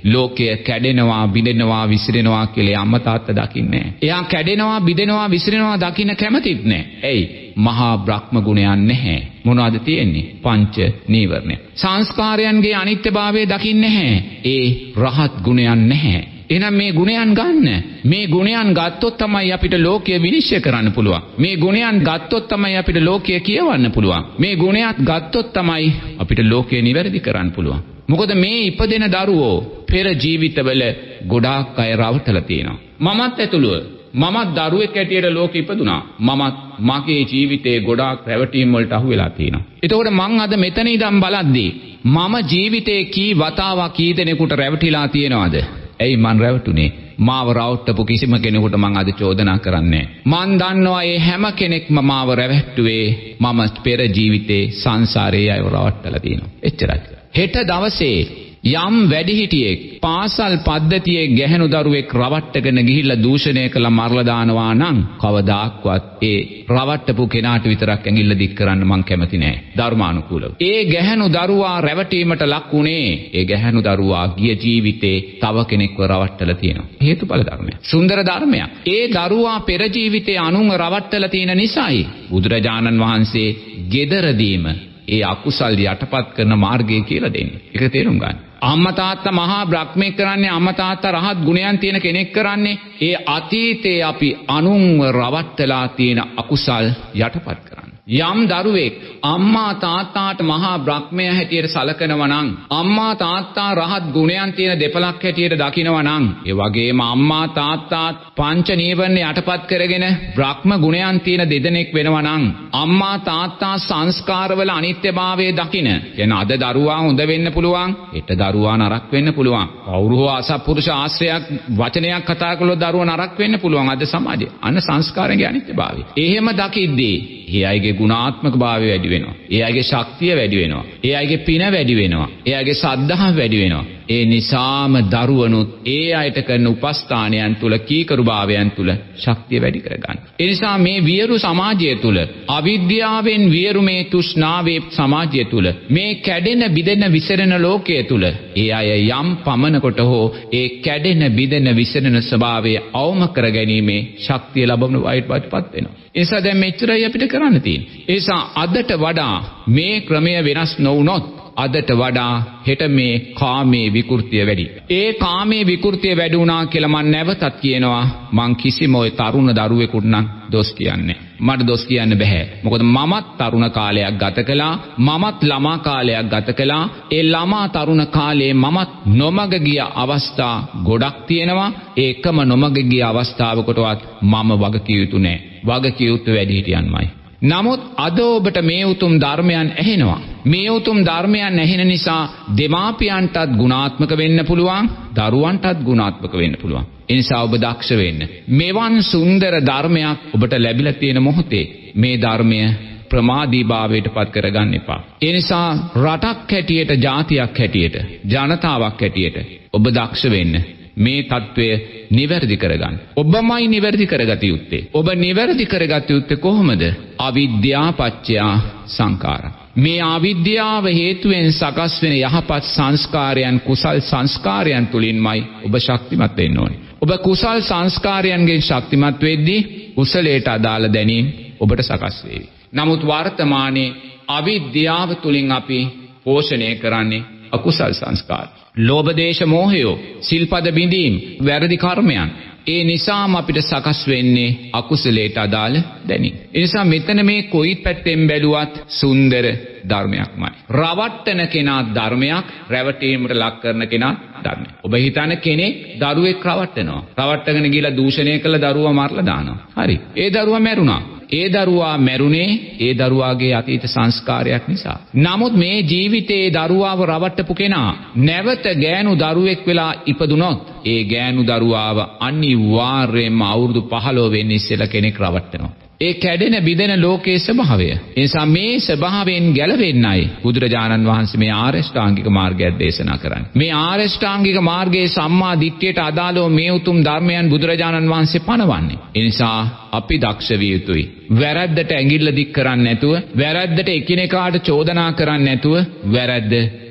ලෝකය කැඩෙනවා, බිඳෙනවා, විසිරෙනවා කියලා අම්මා තාත්තා දකින්නේ නැහැ. එයා කැඩෙනවා, බිඳෙනවා, විසිරෙනවා දකින්න කැමතිත් නැහැ. එයි මහා බ්‍රහ්ම ගුණයන් නැහැ. මොනවද තියෙන්නේ? පංච නීවරණ. සංස්කාරයන්ගේ අනිත්‍යභාවය දකින්නේ නැහැ. ඒ රහත් ගුණයන් නැහැ. එහෙනම් මේ ගුණයන් ගන්න. මේ ගුණයන් ගත්තොත් තමයි අපිට ලෝකය විනිශ්චය කරන්න පුළුවන්. මේ ගුණයන් ගත්තොත් තමයි අපිට ලෝකය කියවන්න පුළුවන්. මේ ගුණයත් ගත්තොත් තමයි අපිට ලෝකය නිවැරදි කරන්න පුළුවන්. මොකද මේ ඉපදෙන දරුවෝ පෙර ජීවිතවල ගොඩාක් අය රවටලා තියෙනවා. මමත් ඇතුළුව මමත් දරුවෙක් හැටියට ලෝකෙ ඉපදුනා. මමත් මගේ ජීවිතේ ගොඩාක් රැවටීම් වලට අහු වෙලා තියෙනවා. එතකොට මං අද මෙතන ඉඳන් බලද්දී මම ජීවිතේ කී වතාවක් කී දෙනෙකුට රැවටිලා තියෙනවද? ඇයි මං රැවටුනේ? මාව රවට්ටපු කිසිම කෙනෙකුට මං අද චෝදනා කරන්නේ නැහැ. මං දන්නවා මේ හැම කෙනෙක්ම මාව රැවට්ටුවේ මම පෙර ජීවිතේ සංසාරයේ අයව රවට්ටලා තියෙනවා. එච්චරයි. හෙට දවසේ යම් වැඩිහිටියෙක් පාසල් පද්ධතියේ ගැහැණු දරුවෙක් රවට්ටගෙන ගිහිල්ලා දූෂණය කළා මරලා දානවා නම් කවදාක්වත් ඒ රවට්ටපු කෙනාට විතරක් ඇඟිල්ල දික් කරන්න මං කැමති නෑ ධර්මානුකූලව. ඒ ගැහැණු දරුවා රැවටීමට ලක් වුණේ ඒ ගැහැණු දරුවා ගිය ජීවිතේ තව කෙනෙක්ව රවට්ටලා තියෙනවා. හේතුඵල ධර්මයක්. සුන්දර ධර්මයක්. ඒ දරුවා පෙර ජීවිතේ අනුන්ව රවට්ටලා තියෙන නිසායි බුදුරජාණන් වහන්සේ ගෙදරදීම ඒ අකුසල් යටපත් කරන මාර්ගය කියලා දෙන්නේ. ඒක තේරුම් ගන්න. අම්මා තාත්තා මහා බ්‍රහ්මෙක් කරන්නේ, අම්මා තාත්තා රහත් ගුණයන් තියෙන කෙනෙක් කරන්නේ ඒ අතීතයේ අපි අනුන්ව රවට්ටලා තියෙන අකුසල් යටපත් කරන්න. යම් දරුවෙක් අම්මා තාත්තාට මහා බ්‍රහ්මයා හැටියට සලකනවා නම්, අම්මා තාත්තා රහත් ගුණයන් තියෙන දෙපළක් හැටියට දකිනවා නම්, ඒ වගේම අම්මා තාත්තාත් පංච නීවරණ යටපත් කරගෙන බ්‍රහ්ම ගුණයන් තියෙන දෙදෙනෙක් වෙනවා නම්, අම්මා තාත්තා සංස්කාරවල අනිත්‍යභාවය දකින, කියන අද දරුවා හොඳ වෙන්න පුළුවන්, හෙට දරුවා නරක වෙන්න පුළුවන්. කවුරු හෝ අසත්පුරුෂ ආශ්‍රයයක් වචනයක් කතා කළොත් දරුවා නරක වෙන්න පුළුවන් අද සමාජයේ. අන්න සංස්කාරයේ අනිත්‍යභාවය. එහෙම දකිද්දී ඒ අයගේ ගුණාත්මක භාවය වැඩි වෙනවා. ඒ අයගේ ශක්තිය වැඩි වෙනවා. ඒ අයගේ පින වැඩි වෙනවා. ඒ අයගේ සද්ධාව වැඩි වෙනවා. ඒ නිසාම දරුවනුත් ඒ අයට කරන උපස්ථානයන් තුල, කීකරු භාවයන් තුල ශක්තිය වැඩි කරගන්න. ඒ නිසා මේ වියරු සමාජය තුල, අවිද්‍යාවෙන් වියරු මේ තෘෂ්ණාවේ සමාජය තුල, මේ කැඩෙන බිඳෙන විසිරෙන ලෝකයේ තුල ඒ අය යම් පමණකට හෝ ඒ කැඩෙන බිඳෙන විසිරෙන ස්වභාවය අවම කර ගැනීමේ ශක්තිය ලැබවන වයිට්පත් වෙනවා. ඒ නිසා දැන් මෙච්චරයි අපිට කරන්න තියෙන්නේ. ඒ නිසා අදට වඩා මේ ක්‍රමය වෙනස් නොවුනොත් අදට වඩා හෙට මේ කාමයේ විකෘතිය වැඩි. ඒ කාමයේ විකෘතිය වැඩි වුණා කියලා මම නැවතත් කියනවා, මං කිසිම ওই තරුණ දරුවෙකුට නම් දොස් කියන්නේ. මට දොස් කියන්න බෑ. මොකද මමත් තරුණ කාලයක් ගත කළා. මමත් ළමා කාලයක් ගත කළා. ඒ ළමා තරුණ කාලයේ මමත් නොමග ගිය අවස්ථා ගොඩක් තියෙනවා. ඒකම නොමග ගිය අවස්ථාවකටවත් මම වගකිය යුතු නෑ. වගකිය යුතු වැඩිහිටියන්මයි. නමුත් අද ඔබට මේ උතුම් ධර්මයන් ඇහෙනවා. මේ උතුම් ධර්මයන් ඇහෙන නිසා දෙමාපියන්ටත් ගුණාත්මක වෙන්න පුළුවන්, දරුවන්ටත් ගුණාත්මක වෙන්න පුළුවන්. ඒ නිසා ඔබ දක්ෂ වෙන්න. මෙවන් සුන්දර ධර්මයක් ඔබට ලැබිලා තියෙන මොහොතේ මේ ධර්මය ප්‍රමාදීභාවයට පත් කරගන්න එපා. ඒ නිසා රටක් හැටියට, ජාතියක් හැටියට, ජනතාවක් හැටියට ඔබ දක්ෂ වෙන්න. මේ తත්වය නිවැරදි කරගන්න. ඔබමයි නිවැරදි කරගත යුත්තේ. ඔබ නිවැරදි කරගත යුත්තේ කොහොමද? අවිද්‍යා පත්‍ය සංඛාරා. මේ අවිද්‍යාව හේතුවෙන් සකස් වෙන යහපත් සංස්කාරයන්, කුසල් සංස්කාරයන් තුලින්මයි ඔබ ශක්තිමත් වෙන්න ඕනේ. ඔබ කුසල් සංස්කාරයන්ගෙන් ශක්තිමත් වෙද්දී කුසලයට අදාළ දැනීම් ඔබට සකස් වේවි. නමුත් වර්තමානයේ අවිද්‍යාව තුලින් අපි පෝෂණය කරන්නේ අකුසල් සංස්කාර. ලෝභ දේශ මොහයෝ, සිල්පද බිඳීම්, වැරදි කර්මයන්. ඒ නිසාම අපිට සකස් වෙන්නේ අකුසලයට අදාළ දැනීම්. ඒ නිසා මෙතන මේ කොයි පැත්තෙන් බැලුවත් සුන්දර ධර්මයක්මයි. රවට්ටන කෙනා ධර්මයක්, රැවටීමට ලක් කරන කෙනා ධර්මයක්. ඔබ හිතන කෙනෙක් දරුවෙක් රවට්ටනවා. රවට්ටගෙන ගිහලා දූෂණය කළ දරුවා මරලා දානවා. හරි. ඒ දරුවා මැරුණා. ඒ දරුවා මැරුණේ ඒ දරුවාගේ අතීත සංස්කාරයක් නිසා. නමුත් මේ ජීවිතයේ දරුවාව රවට්ටපු කෙනා නැවත ගෑනු දරුවෙක් වෙලා ඉපදුනොත් ඒ ගෑනු දරුවාව අනිවාර්යයෙන්ම අවුරුදු පහළොව වෙන්න ඉස්සෙල්ලා කෙනෙක් රවට්ටනවා. ඒ කැඩෙන බිඳෙන ලෝකයේ ස්වභාවය. ඒ නිසා මේ ස්වභාවයෙන් ගැලවෙන්නයි බුදුරජාණන් වහන්සේ මේ ආරෂ්ඨාංගික මාර්ගය දේශනා කරන්නේ. මේ ආරෂ්ඨාංගික මාර්ගයේ සම්මා දිට්ඨියට අදාළව මේ උතුම් ධර්මයන් බුදුරජාණන් වහන්සේ පනවන්නේ. ඒ නිසා අපි දක්ෂ විය යුතුයි. වැරද්දට ඇඟිල්ල දික් කරන්නේ නැතුව, වැරද්දට එකිනෙකාට චෝදනා කරන්නේ නැතුව, වැරද්ද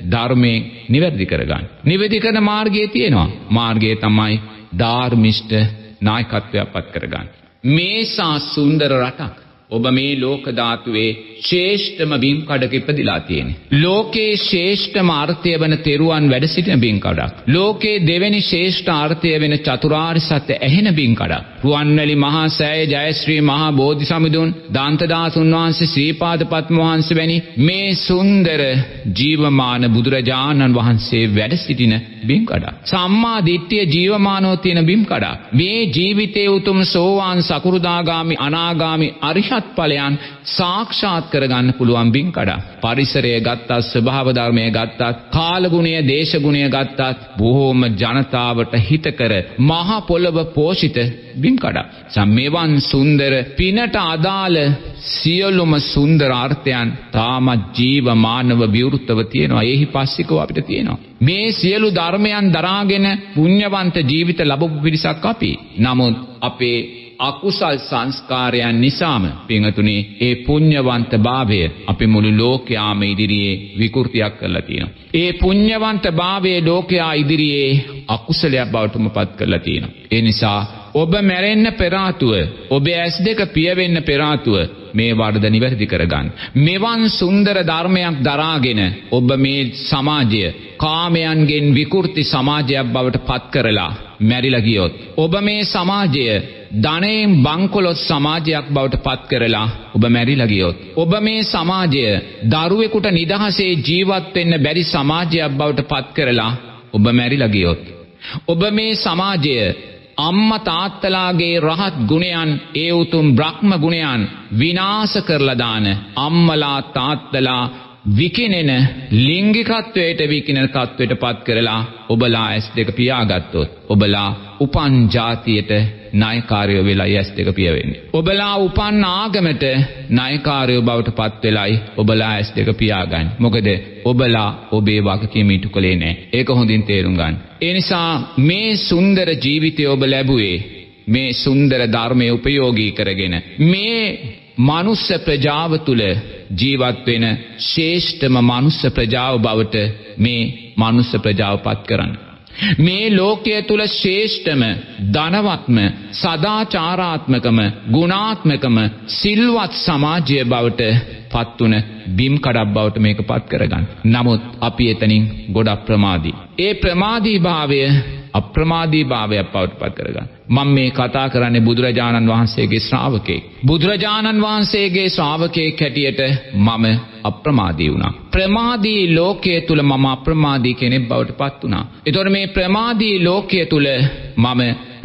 ධර්මයෙන් නිවැරදි කරගන්න. නිවැරදි කරන මාර්ගයේ තියෙනවා. මාර්ගය තමයි ධාර්මිෂ්ඨ නායකත්වයක් පත් කරගන්න. මේසා සුන්දර රටක් ඔබ මේ ලෝක ධාතුවේ ශ්‍රේෂ්ඨම බිම් කඩක ඉපදිලා තියෙන්නේ. ලෝකේ ශ්‍රේෂ්ඨම අර්ථය වෙන තෙරුවන් වැඩ සිටින බිම් කඩක්. ලෝකේ දෙවෙනි ශ්‍රේෂ්ඨ අර්ථය වෙන චතුරාර්ය සත්‍ය ඇහෙන බිම් කඩක්. රුවන්වැලි මහා සෑය, ජයශ්‍රී මහා බෝධි සමිඳුන්, දාන්තදාසුන් වහන්සේ, ශ්‍රීපාද පද්ම වහන්සේ වැනි මේ සුන්දර ජීවමාන බුදුරජාණන් වහන්සේ වැඩ සිටින බිම් කඩක්. සම්මා දිට්ඨිය ජීවමානව තියෙන බිම් කඩක්. මේ ජීවිතයේ උතුම් සෝවාන් සකුරුදාගාමි අනාගාමි අරිහත් ඵලයන් සාක්ෂාත් කරගන්න පුළුවන් බිම් කඩක්. පරිසරය ගත්තත්, ස්වභාව ධර්මය ගත්තත්, කාල ගුණය, දේශ ගුණය ගත්තත් බොහෝම ජනතාවට හිතකර මහ පොළව පෝෂිත බිම් කඩක්. සම්මේවන් සුන්දර පිනට අදාළ සියලුම සුන්දර අර්ථයන් තාමත් ජීවමානව විවෘතව තියෙනවා. ඒහි පස්සිකව අපිට තියෙනවා. මේ සියලු ධර්මයන් දරාගෙන පුණ්‍යවන්ත ජීවිත ලැබපු පිරිසක් අපි. නමුත් අපේ අකුසල් සංස්කාරයන් නිසාම පින්වතුනි ඒ පුණ්‍යවන්ත භාවය අපි මුළු ලෝකයාම ඉදිරියේ විකෘතියක් කරලා තියෙනවා. ඒ පුණ්‍යවන්ත භාවයේ ලෝකයා ඉදිරියේ අකුසලයක් බවට පත් කරලා තියෙනවා. ඒ නිසා ඔබ මැරෙන්න පෙර ආතුව, ඔබේ ඇස් දෙක පිය වෙන්න පෙර ආතුව මේ වරද නිවැරදි කරගන්න. මෙවන් සුන්දර ධර්මයක් දරාගෙන ඔබ මේ සමාජය කාමයන්ගෙන් විකෘති සමාජයක් බවට පත් කරලා මැරිලා ගියොත්, ඔබ මේ සමාජය ධනයෙන් බංකොලොත් සමාජයක් බවට පත් කරලා ඔබ මැරිලා ගියොත්, ඔබ මේ සමාජය දරුවෙකුට නිදහසේ ජීවත් වෙන්න බැරි සමාජයක් බවට පත් කරලා ඔබ මැරිලා ගියොත්, ඔබ මේ සමාජය අම්මා තාත්තලාගේ රහත් ගුණයන්, ඒ උතුම් බ්‍රහ්ම ගුණයන් විනාශ කරලා දාන අම්මලා තාත්තලා විකිනෙන ලිංගිකත්වයට විකිනෙන තත්වයට පත් කරලා ඔබලා ඇස් දෙක පියාගත්තොත්, ඔබලා උපන් ජාතියට නායකාරයෝ වෙලා ඇස් දෙක පිය වෙන්නේ. ඔබලා උපන් ආගමට නායකාරයෝ බවට පත් වෙලයි ඔබලා ඇස් දෙක පියාගන්නේ. මොකද ඔබලා ඔබේ වගකීම ඉටු කළේ නැහැ. ඒක හොඳින් තේරුම් ගන්න. ඒ නිසා මේ සුන්දර ජීවිතය ඔබ ලැබුවේ මේ සුන්දර ධර්මයේ උපයෝගී කරගෙන මේ මනුස්ස ප්‍රජාව තුල ජීවත් වෙන ශ්‍රේෂ්ඨම මනුස්ස ප්‍රජාව බවට මේ මනුස්ස ප්‍රජාව පත් කරන්න. මේ ලෝකයේ තුල ශ්‍රේෂ්ඨම ධනවත්ම සදාචාරාත්මකම ගුණාත්මකම සිල්වත් සමාජය බවට පත්තුන බිම් කඩක් බවට මේක පත් කරගන්න. නමුත් අපි එතනින් ගොඩක් ප්‍රමාදී. ඒ ප්‍රමාදී භාවය අප්‍රමාදී භාවයක් බවට පත් කරගන්න. මම මේ කතා කරන්නේ බුදුරජාණන් වහන්සේගේ ශ්‍රාවකෙක්. බුදුරජාණන් වහන්සේගේ ශ්‍රාවකෙක් හැටියට මම අප්‍රමාදී වුණා. ප්‍රමාදී ලෝකයේ තුල මම අප්‍රමාදී කෙනෙක් බවට පත් වුණා. ඒතකොට මේ ප්‍රමාදී ලෝකයේ තුල මම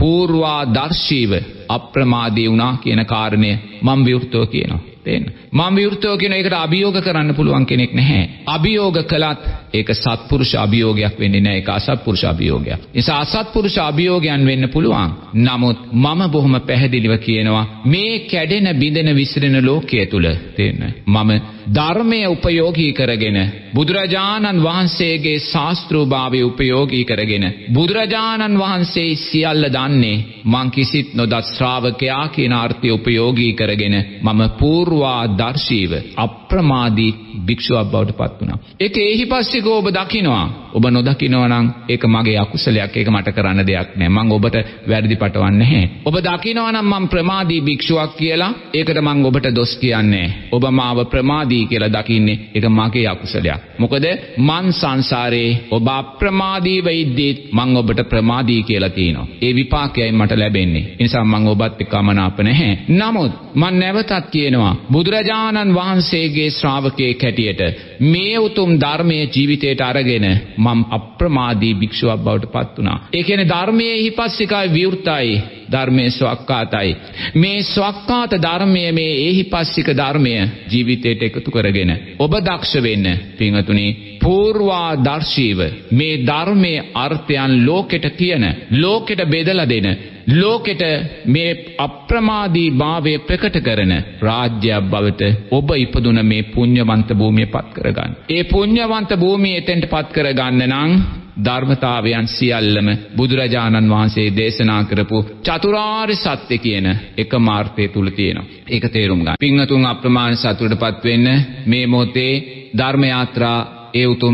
පූර්වාදර්ශීව අප්‍රමාදී වුණා කියන කාරණය මම විවෘතව කියනවා. තේන්න. මම විවෘතව කියන එකට අභියෝග කරන්න පුළුවන් කෙනෙක් නැහැ. අභියෝග කළත් ඒක සත්පුරුෂ අභියෝගයක් වෙන්නේ නැහැ. ඒක අසත්පුරුෂ අභියෝගයක්. ඒ නිසා අසත්පුරුෂ අභියෝගයන් වෙන්න පුළුවන්. නමුත් මම බොහොම පැහැදිලිව කියනවා මේ කැඩෙන බිඳෙන විසිරෙන ලෝකයේ තුල තේන්න. මම ධර්මයේ උපයෝගී කරගෙන බුදුරජාණන් වහන්සේගේ ශාස්ත්‍රෝභාවය උපයෝගී කරගෙන බුදුරජාණන් වහන්සේ සියල්ල දන්නේ මං කිසිත් නොදත් ශ්‍රාවකයා කියන අර්ථය උපයෝගී කරගෙන මම පූර්වාදර්ශීව අප්‍රමාදී භික්ෂුවක් බවට පත් වුණා. ඒක එහි පස්සේ ඔබ දකිනවා. ඔබ නොදකිනවා නම් ඒක මගේ අකුසලයක්. ඒක මට කරන්න දෙයක් නෑ. මං ඔබට වැරදි පටවන්නේ නැහැ. ඔබ දකිනවා නම් මං ප්‍රමාදී භික්ෂුවක් කියලා ඒකට මං ඔබට දොස් කියන්නේ නැහැ. ඔබ මාව ප්‍රමාදී කියලා දකින්නේ ඒක මගේ අකුසලයක්. මොකද මං සංසාරේ ඔබ අප්‍රමාදීව ඉද්දී මං ඔබට ප්‍රමාදී කියලා තියෙනවා. ඒ විපාකයයි මට ලැබෙන්නේ. ඒ නිසා මං ඔබත් එක්ක අමනාප නැහැ. නමුත් මං නැවතත් කියනවා බුදුරජාණන් වහන්සේගේ ශ්‍රාවකයෙක් හැටියට මේ උතුම් ධර්මයේ ජීවිතයට අරගෙන මම අප්‍රමාදී භික්ෂුවක් බවට පත් වුණා. ඒ කියන්නේ ධර්මයේ හිපස්සිකයි විවෘතයි, ධර්මයේ ස්වක්කාතයි. මේ ස්වක්කාත ධර්මයේ මේ ඒහිපස්සික ධර්මය ජීවිතයට එකතු කරගෙන ඔබ දක්ෂ වෙන්න පින්වතුනි පූර්වාදර්ශීව මේ ධර්මයේ අර්ථයන් ලෝකෙට කියන, ලෝකෙට බෙදලා දෙන, ලෝකෙට මේ අප්‍රමාදී භාවය ප්‍රකට කරන රාජ්‍යයක් බවට ඔබ ඉපදුන මේ පුණ්‍යවන්ත භූමිය පත් කරගන්න. ඒ පුණ්‍යවන්ත භූමිය එතෙන්ට පත් කරගන්න නම් ධර්මතාවයන් සියල්ලම බුදුරජාණන් වහන්සේ දේශනා කරපු චතුරාර්ය සත්‍ය කියන එක මාර්ථය තුල තියෙනවා. ඒක තේරුම් ගන්න. පින්වතුන් අප්‍රමාණ සතුටටපත් වෙන්න මේ මොහොතේ ධර්ම යාත්‍රා ඒ උතුම්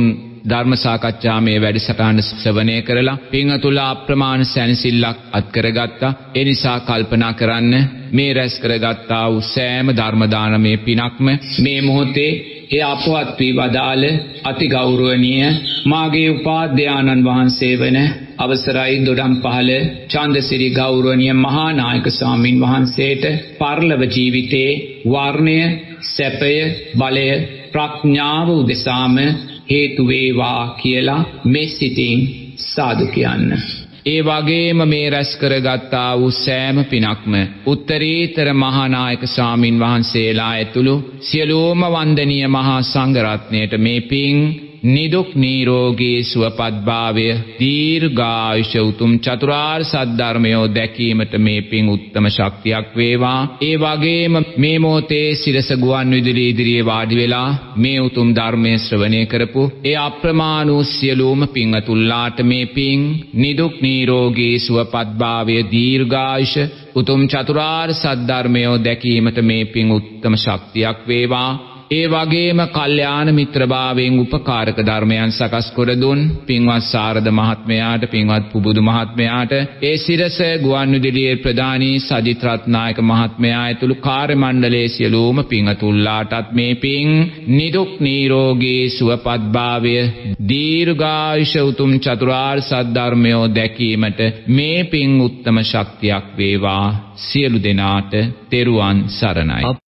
ධර්ම සාකච්ඡා මේ වැඩසටහන ශ්‍රවණය කරලා පින්වතුන්ලා අප්‍රමාණ සැනසෙල්ලක් අත් කරගත්තා. ඒ නිසා කල්පනා කරන්න මේ රැස් කරගත්තා වූ සෑම ධර්ම දානමය පිනක්ම මේ මොහොතේ ඒ අපවත් වී වදාළ අති ගෞරවනීය මාගේ උපාධ්‍යානන් වහන්සේ වන අවසරයි දොඩම් පහළ චන්දසිරි ගෞරවනීය මහා නායක ස්වාමින් වහන්සේට පරලොව ජීවිතේ වර්ණය සැපය බලය ප්‍රඥාව උදෙසාම හේතු වේවා කියලා මේ සිතින් සාදු කියන්න. ඒ වගේම මේ රැස් කරගත්තා වූ සෑම පිනක්ම උත්තරීතර මහා නායක ස්වාමින් වහන්සේලා ඇතුළු සියලුම වන්දනීය මහා සංඝ රත්නයට මේ පින් නිදුක් නිරෝගී සුවපත්භාවය දීර්ඝායුෂ උතුම් චතුරාර්ය සත්‍ය ධර්මය දැකීමට මේ පින් උත්තම ශක්තියක් වේවා. ඒ වගේම මේ මොහොතේ සිරස ගුවන් විදුලි ඉදිරියේ වාඩි වෙලා මේ උතුම් ධර්මයේ ශ්‍රවණය කරපු ඒ අප්‍රමාණ වූ සියලුම පින්වතුන්ලාට මේ පින් නිදුක් නිරෝගී සුවපත්භාවය දීර්ඝායුෂ උතුම් චතුරාර්ය සත්‍ය ධර්මය දැකීමට මේ පින් උත්තම ශක්තියක් වේවා. ඒ වගේම කල්යාණ මිත්‍රභාවයෙන් උපකාරක ධර්මයන් සකස් කර දුන් පින්වත් සාරද මහත්මයාට පින්වත් පුබුදු මහත්මයාට ඒ සිරස ගුවන් විදුලියේ ප්‍රධානී සජිත් රත්නායක මහත්මයා ඇතුළු කාර්ය මණ්ඩලයේ සියලුම පින්වතුන්ලාටත් මේ පින් නිදුක් නිරෝගී සුවපත්භාවය දීර්ඝායුෂ උතුම් චතුරාර්ය සත්‍ය ධර්මය දැකීමට මේ පින් උත්තම ශක්තියක් වේවා. සියලු දෙනාට තෙරුවන් සරණයි.